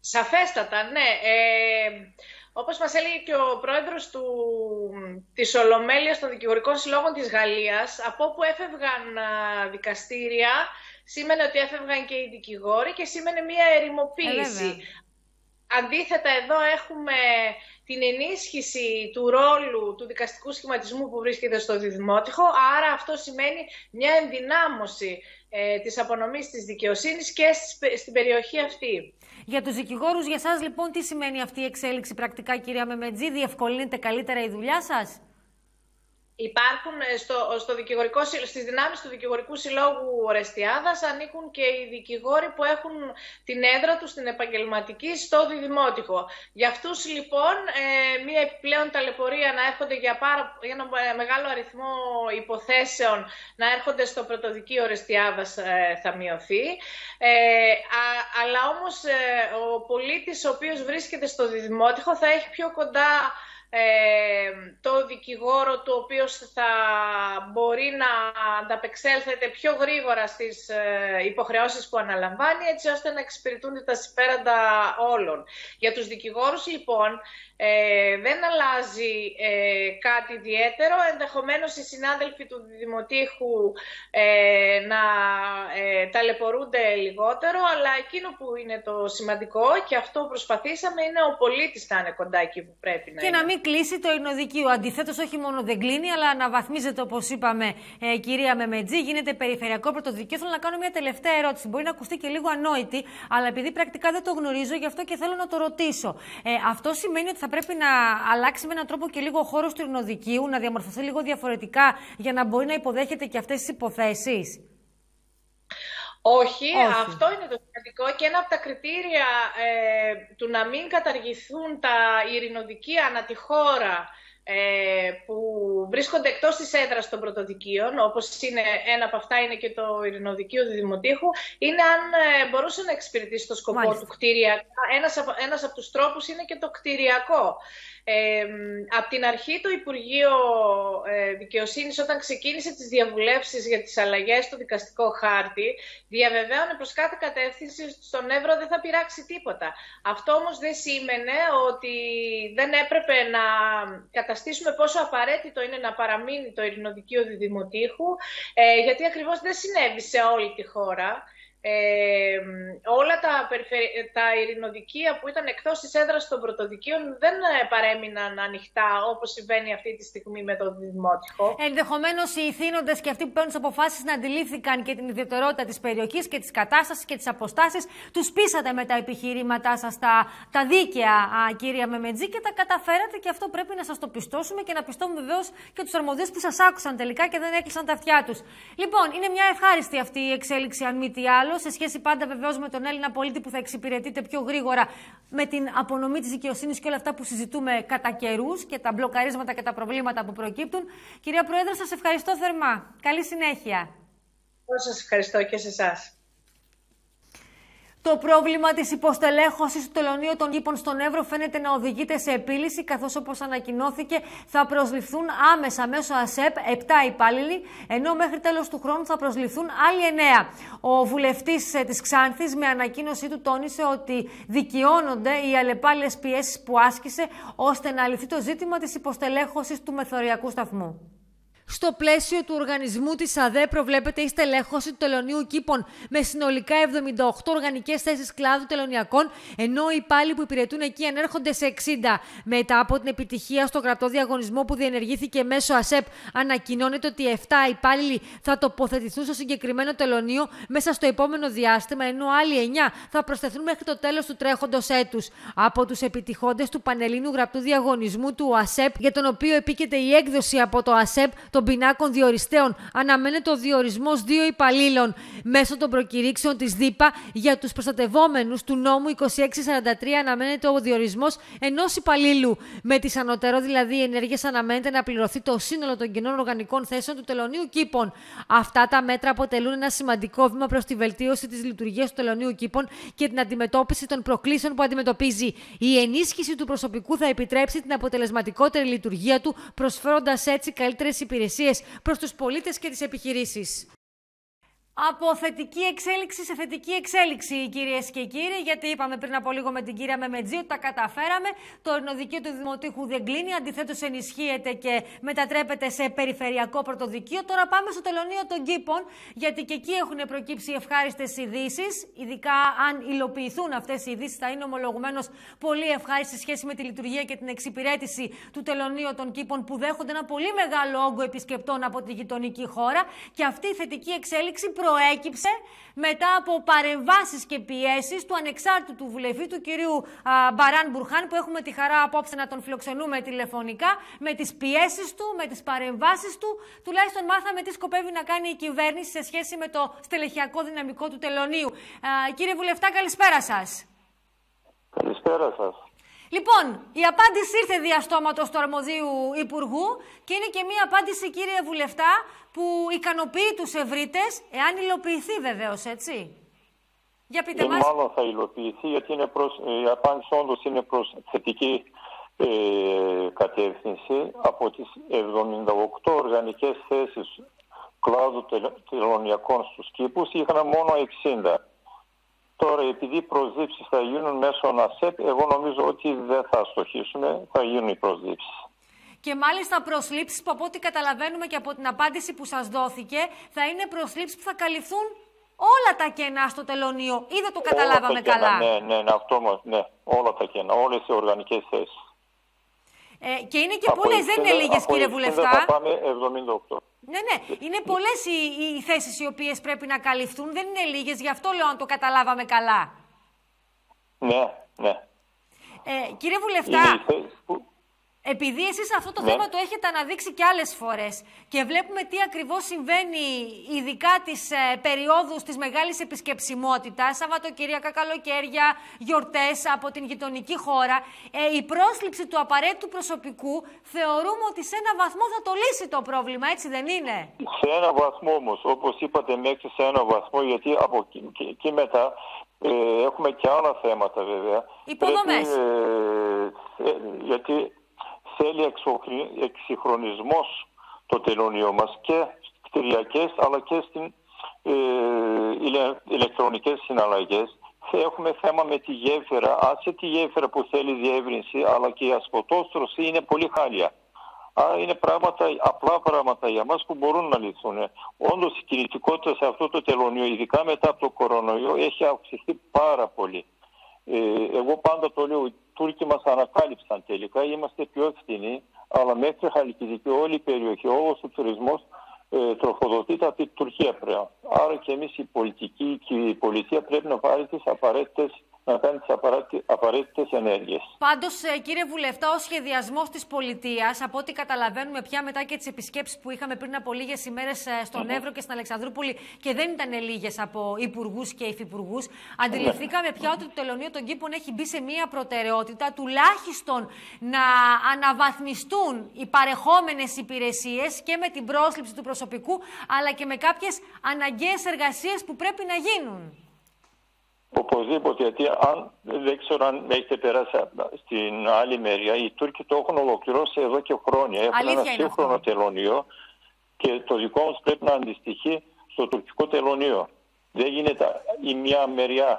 Σαφέστατα, ναι. Ε, όπως μας έλεγε και ο πρόεδρος του, της Ολομέλειας των Δικηγορικών Συλλόγων της Γαλλίας, από όπου έφευγαν α, δικαστήρια, σήμαινε ότι έφευγαν και οι δικηγόροι και σήμαινε μία ερημοποίηση. Ε, Αντίθετα, εδώ έχουμε την ενίσχυση του ρόλου του δικαστικού σχηματισμού που βρίσκεται στο Δημότυχο, άρα αυτό σημαίνει μια ενδυνάμωση ε, της απονομής της δικαιοσύνης και στην περιοχή αυτή. Για τους δικηγόρους, για εσάς λοιπόν, τι σημαίνει αυτή η εξέλιξη πρακτικά, κυρία Μεμετζή, διευκολύνεται καλύτερα η δουλειά σας? Υπάρχουν στο, στο δικηγορικό, στις δυνάμεις του Δικηγορικού Συλλόγου Ορεστιάδας ανήκουν και οι δικηγόροι που έχουν την έδρα τους στην επαγγελματική στο Δημότυχο. Για αυτούς λοιπόν ε, μία επιπλέον ταλαιπωρία να έρχονται για, πάρα, για ένα μεγάλο αριθμό υποθέσεων να έρχονται στο Πρωτοδικείο Ορεστιάδας ε, θα μειωθεί. Ε, α, αλλά όμως ε, ο πολίτης ο οποίος βρίσκεται στο Δημότυχο θα έχει πιο κοντά Ε, το δικηγόρο του οποίος θα μπορεί να ανταπεξέλθεται πιο γρήγορα στις ε, υποχρεώσεις που αναλαμβάνει, έτσι ώστε να εξυπηρετούνται τα συμφέροντα όλων. Για τους δικηγόρους λοιπόν ε, δεν αλλάζει ε, κάτι ιδιαίτερο. Ενδεχομένως οι συνάδελφοι του Δημοτήχου ε, να ε, ταλαιπωρούνται λιγότερο, αλλά εκείνο που είναι το σημαντικό και αυτό που προσπαθήσαμε είναι ο πολίτης να είναι κοντά εκεί που πρέπει να και είναι. Να μην κλείσει το ειρηνοδικείο. Αντιθέτως, όχι μόνο δεν κλείνει, αλλά αναβαθμίζεται, όπως είπαμε, ε, κυρία Μεμετζή, γίνεται περιφερειακό πρωτοδικείο. Θέλω να κάνω μια τελευταία ερώτηση. Μπορεί να ακουστεί και λίγο ανόητη, αλλά επειδή πρακτικά δεν το γνωρίζω, γι' αυτό και θέλω να το ρωτήσω. Ε, αυτό σημαίνει ότι θα πρέπει να αλλάξει με έναν τρόπο και λίγο ο χώρος του ειρηνοδικείου, να διαμορφωθεί λίγο διαφορετικά για να μπορεί να υποδέχεται και αυτές τις υποθέσεις? Όχι, Όχι, αυτό είναι το σημαντικό και ένα από τα κριτήρια ε, του να μην καταργηθούν τα ειρηνοδικεία ανά τη χώρα ε, που βρίσκονται εκτός της έδρας των πρωτοδικείων, όπως είναι ένα από αυτά είναι και το ειρηνοδικείο του Δημοτήχου, είναι αν ε, μπορούσε να εξυπηρετήσει το σκοπό Μάλιστα. του κτηριακά. Ένας από, ένας από τους τρόπους είναι και το κτηριακό. Ε, από την αρχή το Υπουργείο ε, Δικαιοσύνης, όταν ξεκίνησε τις διαβουλεύσεις για τις αλλαγές στο δικαστικό χάρτη, διαβεβαίωνε προς κάθε κατεύθυνση στον Εύρο δεν θα πειράξει τίποτα. Αυτό όμως δεν σήμαινε ότι δεν έπρεπε να καταστήσουμε πόσο απαραίτητο είναι να παραμείνει το ειρηνοδικείο του Δημοτήχου, ε, γιατί ακριβώς δεν συνέβη σε όλη τη χώρα. Ε, όλα τα, περιφερει... τα ειρηνοδικεία που ήταν εκτός της έδρας των πρωτοδικείων δεν παρέμειναν ανοιχτά όπως συμβαίνει αυτή τη στιγμή με το Δημότυχο. Ενδεχομένως οι ηθήνοντες και αυτοί που παίρνουν τις αποφάσεις να αντιλήφθηκαν και την ιδιαιτερότητα της περιοχής και της κατάστασης και της αποστάσης. Τους πείσατε με τα επιχειρήματά σας τα, τα δίκαια, α, κυρία Μεμετζή, και τα καταφέρατε, και αυτό πρέπει να σας το πιστώσουμε και να πιστώσουμε βεβαίως και τους αρμοδίους που σας άκουσαν τελικά και δεν έκλεισαν τα αυτιά τους. Λοιπόν, είναι μια ευχάριστη αυτή η εξέλιξη, αν μη τι άλλο, σε σχέση πάντα βεβαίως με τον Έλληνα πολίτη που θα εξυπηρετείται πιο γρήγορα με την απονομή της δικαιοσύνης και όλα αυτά που συζητούμε κατά καιρούς και τα μπλοκαρίσματα και τα προβλήματα που προκύπτουν. Κυρία Πρόεδρε, σας ευχαριστώ θερμά. Καλή συνέχεια. Εγώ σας ευχαριστώ και σε εσάς. Το πρόβλημα της υποστελέχωσης του τελωνείου των κήπων στον Εύρο φαίνεται να οδηγείται σε επίλυση, καθώς όπως ανακοινώθηκε θα προσληφθούν άμεσα μέσω ΑΣΕΠ επτά υπάλληλοι, ενώ μέχρι τέλος του χρόνου θα προσληφθούν άλλοι εννέα. Ο βουλευτής της Ξάνθης με ανακοίνωσή του τόνισε ότι δικαιώνονται οι αλλεπάλληλες πιέσεις που άσκησε ώστε να λυθεί το ζήτημα της υποστελέχωσης του μεθοριακού σταθμού. Στο πλαίσιο του οργανισμού της ΑΔΕ προβλέπεται η στελέχωση του τελωνείου κήπων με συνολικά εβδομήντα οκτώ οργανικές θέσεις κλάδου τελωνειακών, ενώ οι υπάλληλοι που υπηρετούν εκεί ανέρχονται σε εξήντα. Μετά από την επιτυχία στο κρατό διαγωνισμό που διενεργήθηκε μέσω ΑΣΕΠ, ανακοινώνεται ότι επτά υπάλληλοι θα τοποθετηθούν στο συγκεκριμένο τελωνείο μέσα στο επόμενο διάστημα, ενώ άλλοι εννέα θα προσθεθούν μέχρι το τέλος του τρέχοντος έτους. Από τους επιτυχόντες του Πανελλήνιου Γραπτού Διαγωνισμού του ΑΣΕΠ, για τον οποίο επίκειται η έκδοση από το ΑΣΕΠ των πινάκων διοριστέων, αναμένεται ο διορισμός δύο υπαλλήλων μέσω των προκηρύξεων της ΔΥΠΑ. Για τους προστατευόμενους του νόμου είκοσι έξι σαράντα τρία αναμένεται ο διορισμός ενός υπαλλήλου. Με τις ανωτέρω δηλαδή ενέργειες αναμένεται να πληρωθεί το σύνολο των κοινών οργανικών θέσεων του τελωνείου κήπων. Αυτά τα μέτρα αποτελούν ένα σημαντικό βήμα προς τη βελτίωση της λειτουργίας του τελωνείου κήπων και την αντιμετώπιση των προκλήσεων που αντιμετωπίζει. Η ενίσχυση του προσωπικού θα επιτρέψει την αποτελεσματικότερη λειτουργία του, προσφέροντας έτσι καλύτερες υπηρεσίες προς τους πολίτες και τις επιχειρήσεις. Από θετική εξέλιξη σε θετική εξέλιξη, κυρίες και κύριοι, γιατί είπαμε πριν από λίγο με την κυρία Μεμετζή ότι τα καταφέραμε. Το ορεινοδικείο του Δημοτήχου δεν κλείνει, αντιθέτως ενισχύεται και μετατρέπεται σε περιφερειακό πρωτοδικείο. Τώρα πάμε στο τελωνείο των Κήπων, γιατί και εκεί έχουν προκύψει ευχάριστες ειδήσεις. Ειδικά αν υλοποιηθούν αυτές οι ειδήσεις, θα είναι ομολογουμένως πολύ ευχάριστη σχέση με τη λειτουργία και την εξυπηρέτηση του τελωνείου των Κήπων, που δέχονται ένα πολύ μεγάλο όγκο επισκεπτών από τη γειτονική χώρα. Και αυτή η θετική εξέλιξη προέκυψε μετά από παρεμβάσεις και πιέσεις του ανεξάρτητου βουλευτή, του κυρίου α, Μπαράν Μπουρχάν, που έχουμε τη χαρά απόψε να τον φιλοξενούμε τηλεφωνικά. Με τις πιέσεις του, με τις παρεμβάσεις του, τουλάχιστον μάθαμε τι σκοπεύει να κάνει η κυβέρνηση σε σχέση με το στελεχειακό δυναμικό του τελωνείου. Α, κύριε Βουλευτά, καλησπέρα σας. Καλησπέρα σας. Λοιπόν, η απάντηση ήρθε δια στόματος του αρμοδίου Υπουργού και είναι και μία απάντηση, κύριε Βουλευτά, που ικανοποιεί τους ευρύτες, εάν υλοποιηθεί βεβαίως, έτσι. Για πείτε ε, μας. Μάλλον θα υλοποιηθεί, γιατί είναι προς, η απάντηση όντως είναι προς θετική ε, κατεύθυνση. Από τις εβδομήντα οκτώ οργανικές θέσεις κλάδου τελωνιακών στους κήπους, είχαν μόνο εξήντα. Τώρα, επειδή οι προσλήψεις θα γίνουν μέσω ΑΣΕΠ, εγώ νομίζω ότι δεν θα στοχίσουμε, θα γίνουν οι προσλήψεις. Και μάλιστα προσλήψεις που, από ό,τι καταλαβαίνουμε και από την απάντηση που σας δόθηκε, θα είναι προσλήψεις που θα καλυφθούν όλα τα κενά στο τελωνείο. Ή δεν το καταλάβαμε κενά, καλά? Ναι, ναι, ναι, αυτό μας, ναι, όλα τα κενά, όλες οι οργανικές θέσεις. Ε, και είναι και πολλές, δεν είναι λίγες, κύριε Βουλευτά. Θα πάμε εβδομήντα οκτώ. Ναι, ναι. Είναι πολλές οι, οι θέσεις οι οποίες πρέπει να καλυφθούν. Δεν είναι λίγες, γι' αυτό λέω αν το καταλάβαμε καλά. Ναι, ναι. Ε, κύριε Βουλευτά, που... επειδή εσείς αυτό το ναι. θέμα το έχετε αναδείξει και άλλες φορές και βλέπουμε τι ακριβώς συμβαίνει, ειδικά τις ε, περιόδους της μεγάλης επισκεψιμότητας, Σαββατοκύριακα, καλοκαίρια, γιορτές από την γειτονική χώρα, ε, η πρόσληψη του απαραίτητου προσωπικού θεωρούμε ότι σε ένα βαθμό θα το λύσει το πρόβλημα, έτσι δεν είναι? Σε ένα βαθμό όμως, όπως είπατε, μέχρι σε ένα βαθμό, γιατί από εκεί, εκεί μετά ε, έχουμε και άλλα θέματα βέβαια. Υποδομές. Πρέπει, ε, γιατί θέλει εξυγχρονισμός το τελωνείο μας και κτηριακές αλλά και στις ε, ηλε, ηλεκτρονικές συναλλαγές. Έχουμε θέμα με τη γέφυρα, άσε τη γέφυρα που θέλει διεύρυνση, αλλά και η ασφωτόστρωση είναι πολύ χάλια. Άρα είναι πράγματα, απλά πράγματα για μας που μπορούν να λυθούν. Όντως η κινητικότητα σε αυτό το τελωνείο, ειδικά μετά από το κορονοϊό, έχει αυξηθεί πάρα πολύ. Ε, εγώ πάντα το λέω, οι Τούρκοι μας ανακάλυψαν τελικά, είμαστε πιο ευθυνοί, αλλά μέχρι Χαλκιδική όλη η περιοχή, όλος ο τουρισμός ε, τροφοδοτείται από την Τουρκία πλέον. Άρα και εμείς η πολιτική και η πολιτεία πρέπει να πάρει τις απαραίτητες, να κάνει τις απαραίτητες ενέργειες. Πάντως, κύριε Βουλευτά, ο σχεδιασμός της πολιτείας, από ό,τι καταλαβαίνουμε πια μετά και τις επισκέψεις που είχαμε πριν από λίγες ημέρες στον Εύρο και στην Αλεξανδρούπολη, και δεν ήταν λίγες από υπουργούς και υφυπουργούς, αντιληφθήκαμε πια ότι το τελωνείο των Κήπων έχει μπει σε μία προτεραιότητα, τουλάχιστον να αναβαθμιστούν οι παρεχόμενες υπηρεσίες και με την πρόσληψη του προσωπικού, αλλά και με κάποιες αναγκαίες εργασίες που πρέπει να γίνουν. Οπωσδήποτε, γιατί αν, δεν ξέρω αν έχετε περάσει στην άλλη μεριά, οι Τούρκοι το έχουν ολοκληρώσει εδώ και χρόνια. Έχουν Αλήθεια ένα σύγχρονο τελωνείο και το δικό μας πρέπει να αντιστοιχεί στο τουρκικό τελωνείο. Δεν γίνεται η μια μεριά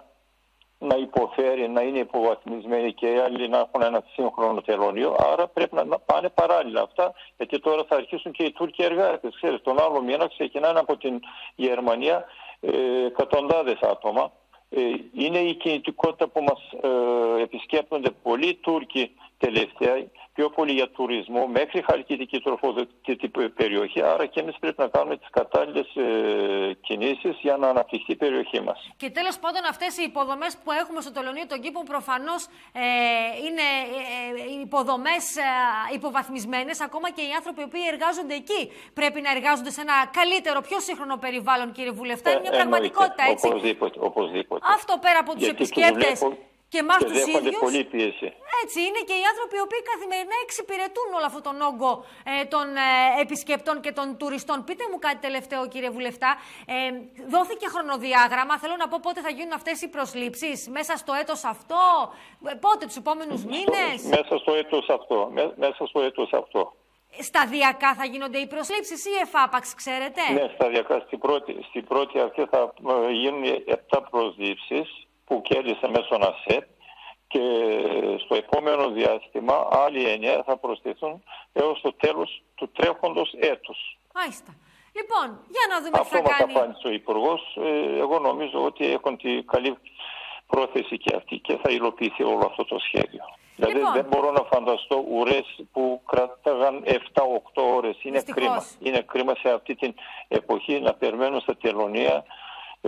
να υποφέρει, να είναι υποβαθμισμένη και οι άλλοι να έχουν ένα σύγχρονο τελωνείο. Άρα πρέπει να πάνε παράλληλα αυτά, γιατί τώρα θα αρχίσουν και οι Τούρκοι εργάτες. Ξέρεις, τον άλλο μήνα ξεκινάνε από την Γερμανία ε, εκατοντάδες άτομα. Είναι η κινητικότητα που μας ε, επισκέπτονται πολλοί Τούρκοι τελευταία, πιο πολύ για τουρισμό, μέχρι Χαλκιδική τροφοδοτική περιοχή. Άρα και εμείς πρέπει να κάνουμε τις κατάλληλες ε, κινήσεις για να αναπτυχθεί η περιοχή μας. Και τέλος πάντων, αυτές οι υποδομές που έχουμε στο τελωνείο των Κήπων προφανώς ε, είναι ε, υποδομές ε, υποβαθμισμένες. Ακόμα και οι άνθρωποι οι οποίοι εργάζονται εκεί πρέπει να εργάζονται σε ένα καλύτερο, πιο σύγχρονο περιβάλλον, κύριε Βουλευτά. Είναι μια ε, πραγματικότητα, έτσι. Οπωσδήποτε, οπωσδήποτε. Αυτό πέρα από τους επισκέπτες και εμάς τους ίδιους. Πολύ πίεση. Έτσι είναι και οι άνθρωποι οι οποίοι καθημερινά εξυπηρετούν όλο αυτόν τον όγκο ε, των ε, επισκεπτών και των τουριστών. Πείτε μου κάτι τελευταίο, κύριε Βουλευτά. Ε, δόθηκε χρονοδιάγραμμα. Θέλω να πω πότε θα γίνουν αυτές οι προσλήψεις. Μέσα στο έτος αυτό, πότε, τους επόμενους μήνες? Μέσα στο έτος αυτό. Μέσα στο έτος αυτό. Σταδιακά θα γίνονται οι προσλήψεις ή εφάπαξ, ξέρετε? Ναι, σταδιακά. Στην πρώτη, στην πρώτη αρχή θα γίνουν επτά προσλήψεις που κέρδισε μέσω ΑΣΕΤ και στο επόμενο διάστημα άλλοι εννιά θα προσθεθούν έως το τέλος του τρέχοντος έτους. Μάλιστα. Λοιπόν, για να δούμε αυτό τι θα κάνει. Αυτό μας απάντησε ο Υπουργός. Εγώ νομίζω ότι έχουν την καλή πρόθεση και αυτή και θα υλοποιηθεί όλο αυτό το σχέδιο. Δηλαδή λοιπόν, δεν μπορώ να φανταστώ ουρές που κράταγαν επτά οκτώ ώρες. Είναι κρίμα. Είναι κρίμα σε αυτή την εποχή να περιμένουν στα τελωνία ε,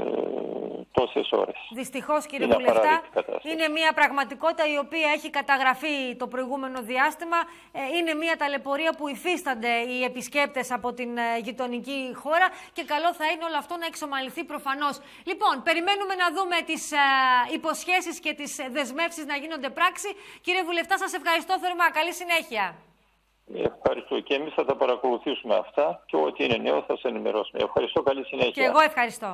τόσες ώρες. Δυστυχώς, κύριε είναι Βουλευτά, είναι μια πραγματικότητα η οποία έχει καταγραφεί το προηγούμενο διάστημα. Ε, είναι μια ταλαιπωρία που υφίστανται οι επισκέπτες από την ε, γειτονική χώρα και καλό θα είναι όλο αυτό να εξομαλυνθεί προφανώς. Λοιπόν, περιμένουμε να δούμε τις ε, υποσχέσεις και τις δεσμεύσεις να γίνονται πράξη. Κύριε Βουλευτά, σας ευχαριστώ θερμά. Καλή συνέχεια. Ευχαριστώ και εμείς θα τα παρακολουθήσουμε αυτά και ό,τι είναι νέο θα σας ενημερώσουμε. Ευχαριστώ, καλή συνέχεια. Και εγώ ευχαριστώ.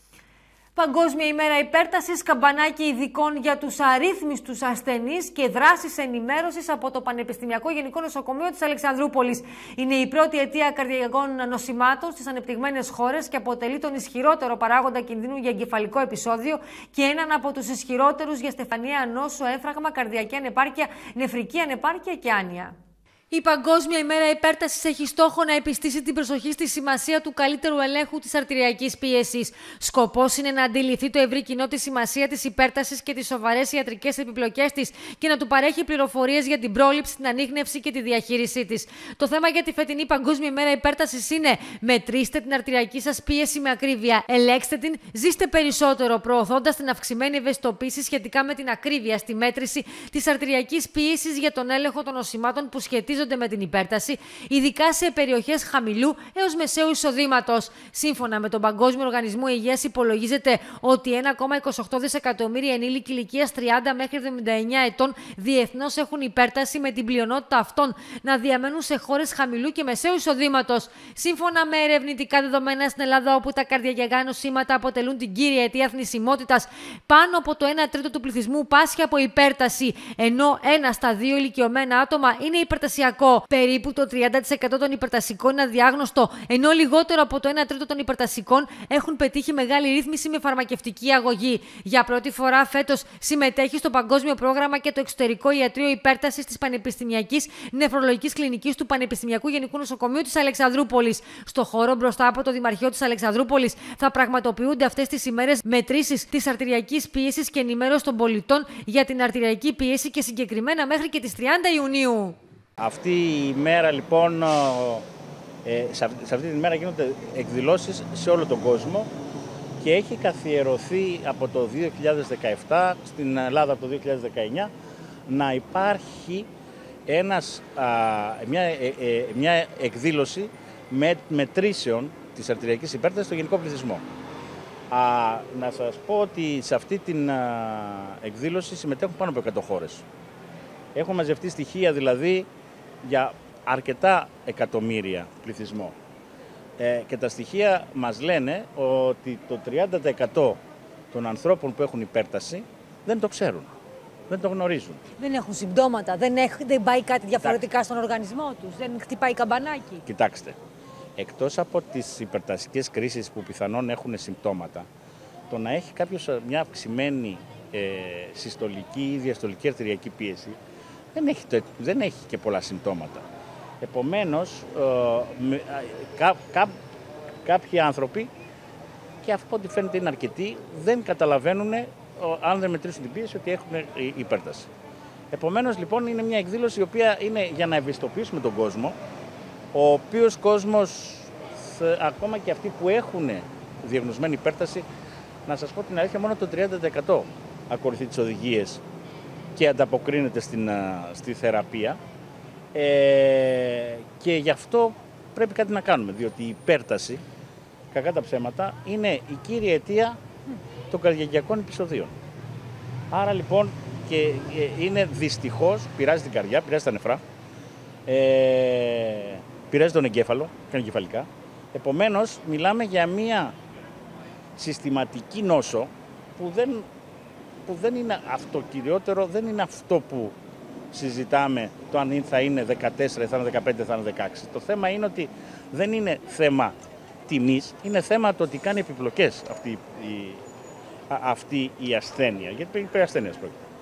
Παγκόσμια ημέρα υπέρτασης, καμπανάκι ειδικών για τους αρρύθμιστους ασθενείς και δράσεις ενημέρωσης από το Πανεπιστημιακό Γενικό Νοσοκομείο της Αλεξανδρούπολης. Είναι η πρώτη αιτία καρδιακών νοσημάτων στις ανεπτυγμένες χώρες και αποτελεί τον ισχυρότερο παράγοντα κινδύνου για εγκεφαλικό επεισόδιο και έναν από τους ισχυρότερους για στεφανιαία νόσο, έμφραγμα, καρδιακή ανεπάρκεια, νεφρική ανεπάρκεια και άνοια. Η Παγκόσμια ημέρα υπέρτασης έχει στόχο να επιστήσει την προσοχή στη σημασία του καλύτερου ελέγχου της αρτηριακής πίεσης. Σκοπός είναι να αντιληφθεί το ευρύ κοινό τη σημασία της υπέρτασης και τις σοβαρές ιατρικές επιπλοκές της και να του παρέχει πληροφορίες για την πρόληψη, την ανίχνευση και τη διαχείρισή της. Το θέμα για τη φετινή Παγκόσμια ημέρα υπέρτασης είναι: μετρήστε την αρτηριακή σας πίεση με ακρίβεια, ελέγξτε την, ζήστε περισσότερο, προωθώντας την αυξημένη ευαισθητοποίηση σχετικά με την ακρίβεια στη μέτρηση της αρτηριακής πίεσης για τον έλεγχο των νοσημάτων που σχετίζονται με την υπέρταση, ειδικά σε περιοχές χαμηλού έως μεσαίου εισοδήματος. Σύμφωνα με τον Παγκόσμιο Οργανισμό Υγείας, υπολογίζεται ότι ένα κόμμα είκοσι οκτώ δισεκατομμύρια ενήλικοι ηλικίας τριάντα μέχρι εβδομήντα εννιά ετών διεθνώς έχουν υπέρταση, με την πλειονότητα αυτών να διαμένουν σε χώρες χαμηλού και μεσαίου εισοδήματος. Σύμφωνα με ερευνητικά δεδομένα στην Ελλάδα, όπου τα καρδιακά νοσήματα αποτελούν την κύρια αιτία θνησιμότητας, πάνω από το ένα τρίτο του πληθυσμού πάσχει από υπέρταση, ενώ ένα στα δύο ηλικιωμένα άτομα είναι υπερτασιακό. Περίπου το τριάντα τοις εκατό των υπερτασικών είναι αδιάγνωστο, ενώ λιγότερο από το ένα τρίτο των υπερτασικών έχουν πετύχει μεγάλη ρύθμιση με φαρμακευτική αγωγή. Για πρώτη φορά φέτος συμμετέχει στο παγκόσμιο πρόγραμμα και το εξωτερικό ιατρείο υπέρτασης της Πανεπιστημιακής Νεφρολογικής Κλινικής του Πανεπιστημιακού Γενικού Νοσοκομείου της Αλεξανδρούπολης. Στο χώρο μπροστά από το Δημαρχείο της Αλεξανδρούπολης θα πραγματοποιούνται αυτές τις ημέρες μετρήσεις της αρτηριακής πίεσης και ενημέρωση των πολιτών για την αρτηριακή πίεση και συγκεκριμένα μέχρι και τις τριάντα Ιουνίου. Αυτή η μέρα λοιπόν, ε, σε αυτή τη μέρα γίνονται εκδηλώσεις σε όλο τον κόσμο και έχει καθιερωθεί από το δύο χιλιάδες δεκαεπτά, στην Ελλάδα από το δύο χιλιάδες δεκαεννιά, να υπάρχει ένας, α, μια, ε, ε, μια εκδήλωση με, μετρήσεων της αρτηριακής υπέρτασης στο γενικό πληθυσμό. Α, να σας πω ότι σε αυτή την α, εκδήλωση συμμετέχουν πάνω από εκατό χώρες. Έχουν μαζευτεί στοιχεία δηλαδή για αρκετά εκατομμύρια πληθυσμό. Ε, και τα στοιχεία μας λένε ότι το τριάντα τοις εκατό των ανθρώπων που έχουν υπέρταση δεν το ξέρουν, δεν το γνωρίζουν. Δεν έχουν συμπτώματα, δεν, έχ, δεν πάει κάτι διαφορετικά στον οργανισμό τους, δεν χτυπάει καμπανάκι. Κοιτάξτε, εκτός από τις υπερτασικές κρίσεις που πιθανόν έχουν συμπτώματα, το να έχει κάποιος μια αυξημένη ε, συστολική ή διαστολική αρτηριακή πίεση δεν έχει, δεν έχει και πολλά συμπτώματα. Επομένως, ε, κά, κά, κάποιοι άνθρωποι, και αυτό ό,τι φαίνεται είναι αρκετοί, δεν καταλαβαίνουν, ε, αν δεν μετρήσουν την πίεση, ότι έχουν υπέρταση. Επομένως, λοιπόν, είναι μια εκδήλωση η οποία είναι για να ευαισθητοποιήσουμε τον κόσμο, ο οποίος κόσμος, ακόμα και αυτοί που έχουν διαγνωσμένη υπέρταση, να σας πω την αλήθεια, μόνο το τριάντα τοις εκατό ακολουθεί τις οδηγίες και ανταποκρίνεται στην, στη θεραπεία, ε, και γι' αυτό πρέπει κάτι να κάνουμε, διότι η υπέρταση, κακά τα ψέματα, είναι η κύρια αιτία των καρδιακιακών επεισοδίων. Άρα λοιπόν και, ε, είναι δυστυχώς, πειράζει την καρδιά, πειράζει τα νεφρά, ε, πειράζει τον εγκέφαλο, και εγκεφαλικά. Επομένως μιλάμε για μία συστηματική νόσο που δεν που δεν είναι αυτό κυριότερο, δεν είναι αυτό που συζητάμε το αν θα είναι δεκατέσσερα, θα είναι δεκαπέντε, θα είναι δεκαέξι. Το θέμα είναι ότι δεν είναι θέμα τιμής, είναι θέμα το ότι κάνει επιπλοκές αυτή η, αυτή η ασθένεια. Γιατί περί ασθένειας πρόκειται.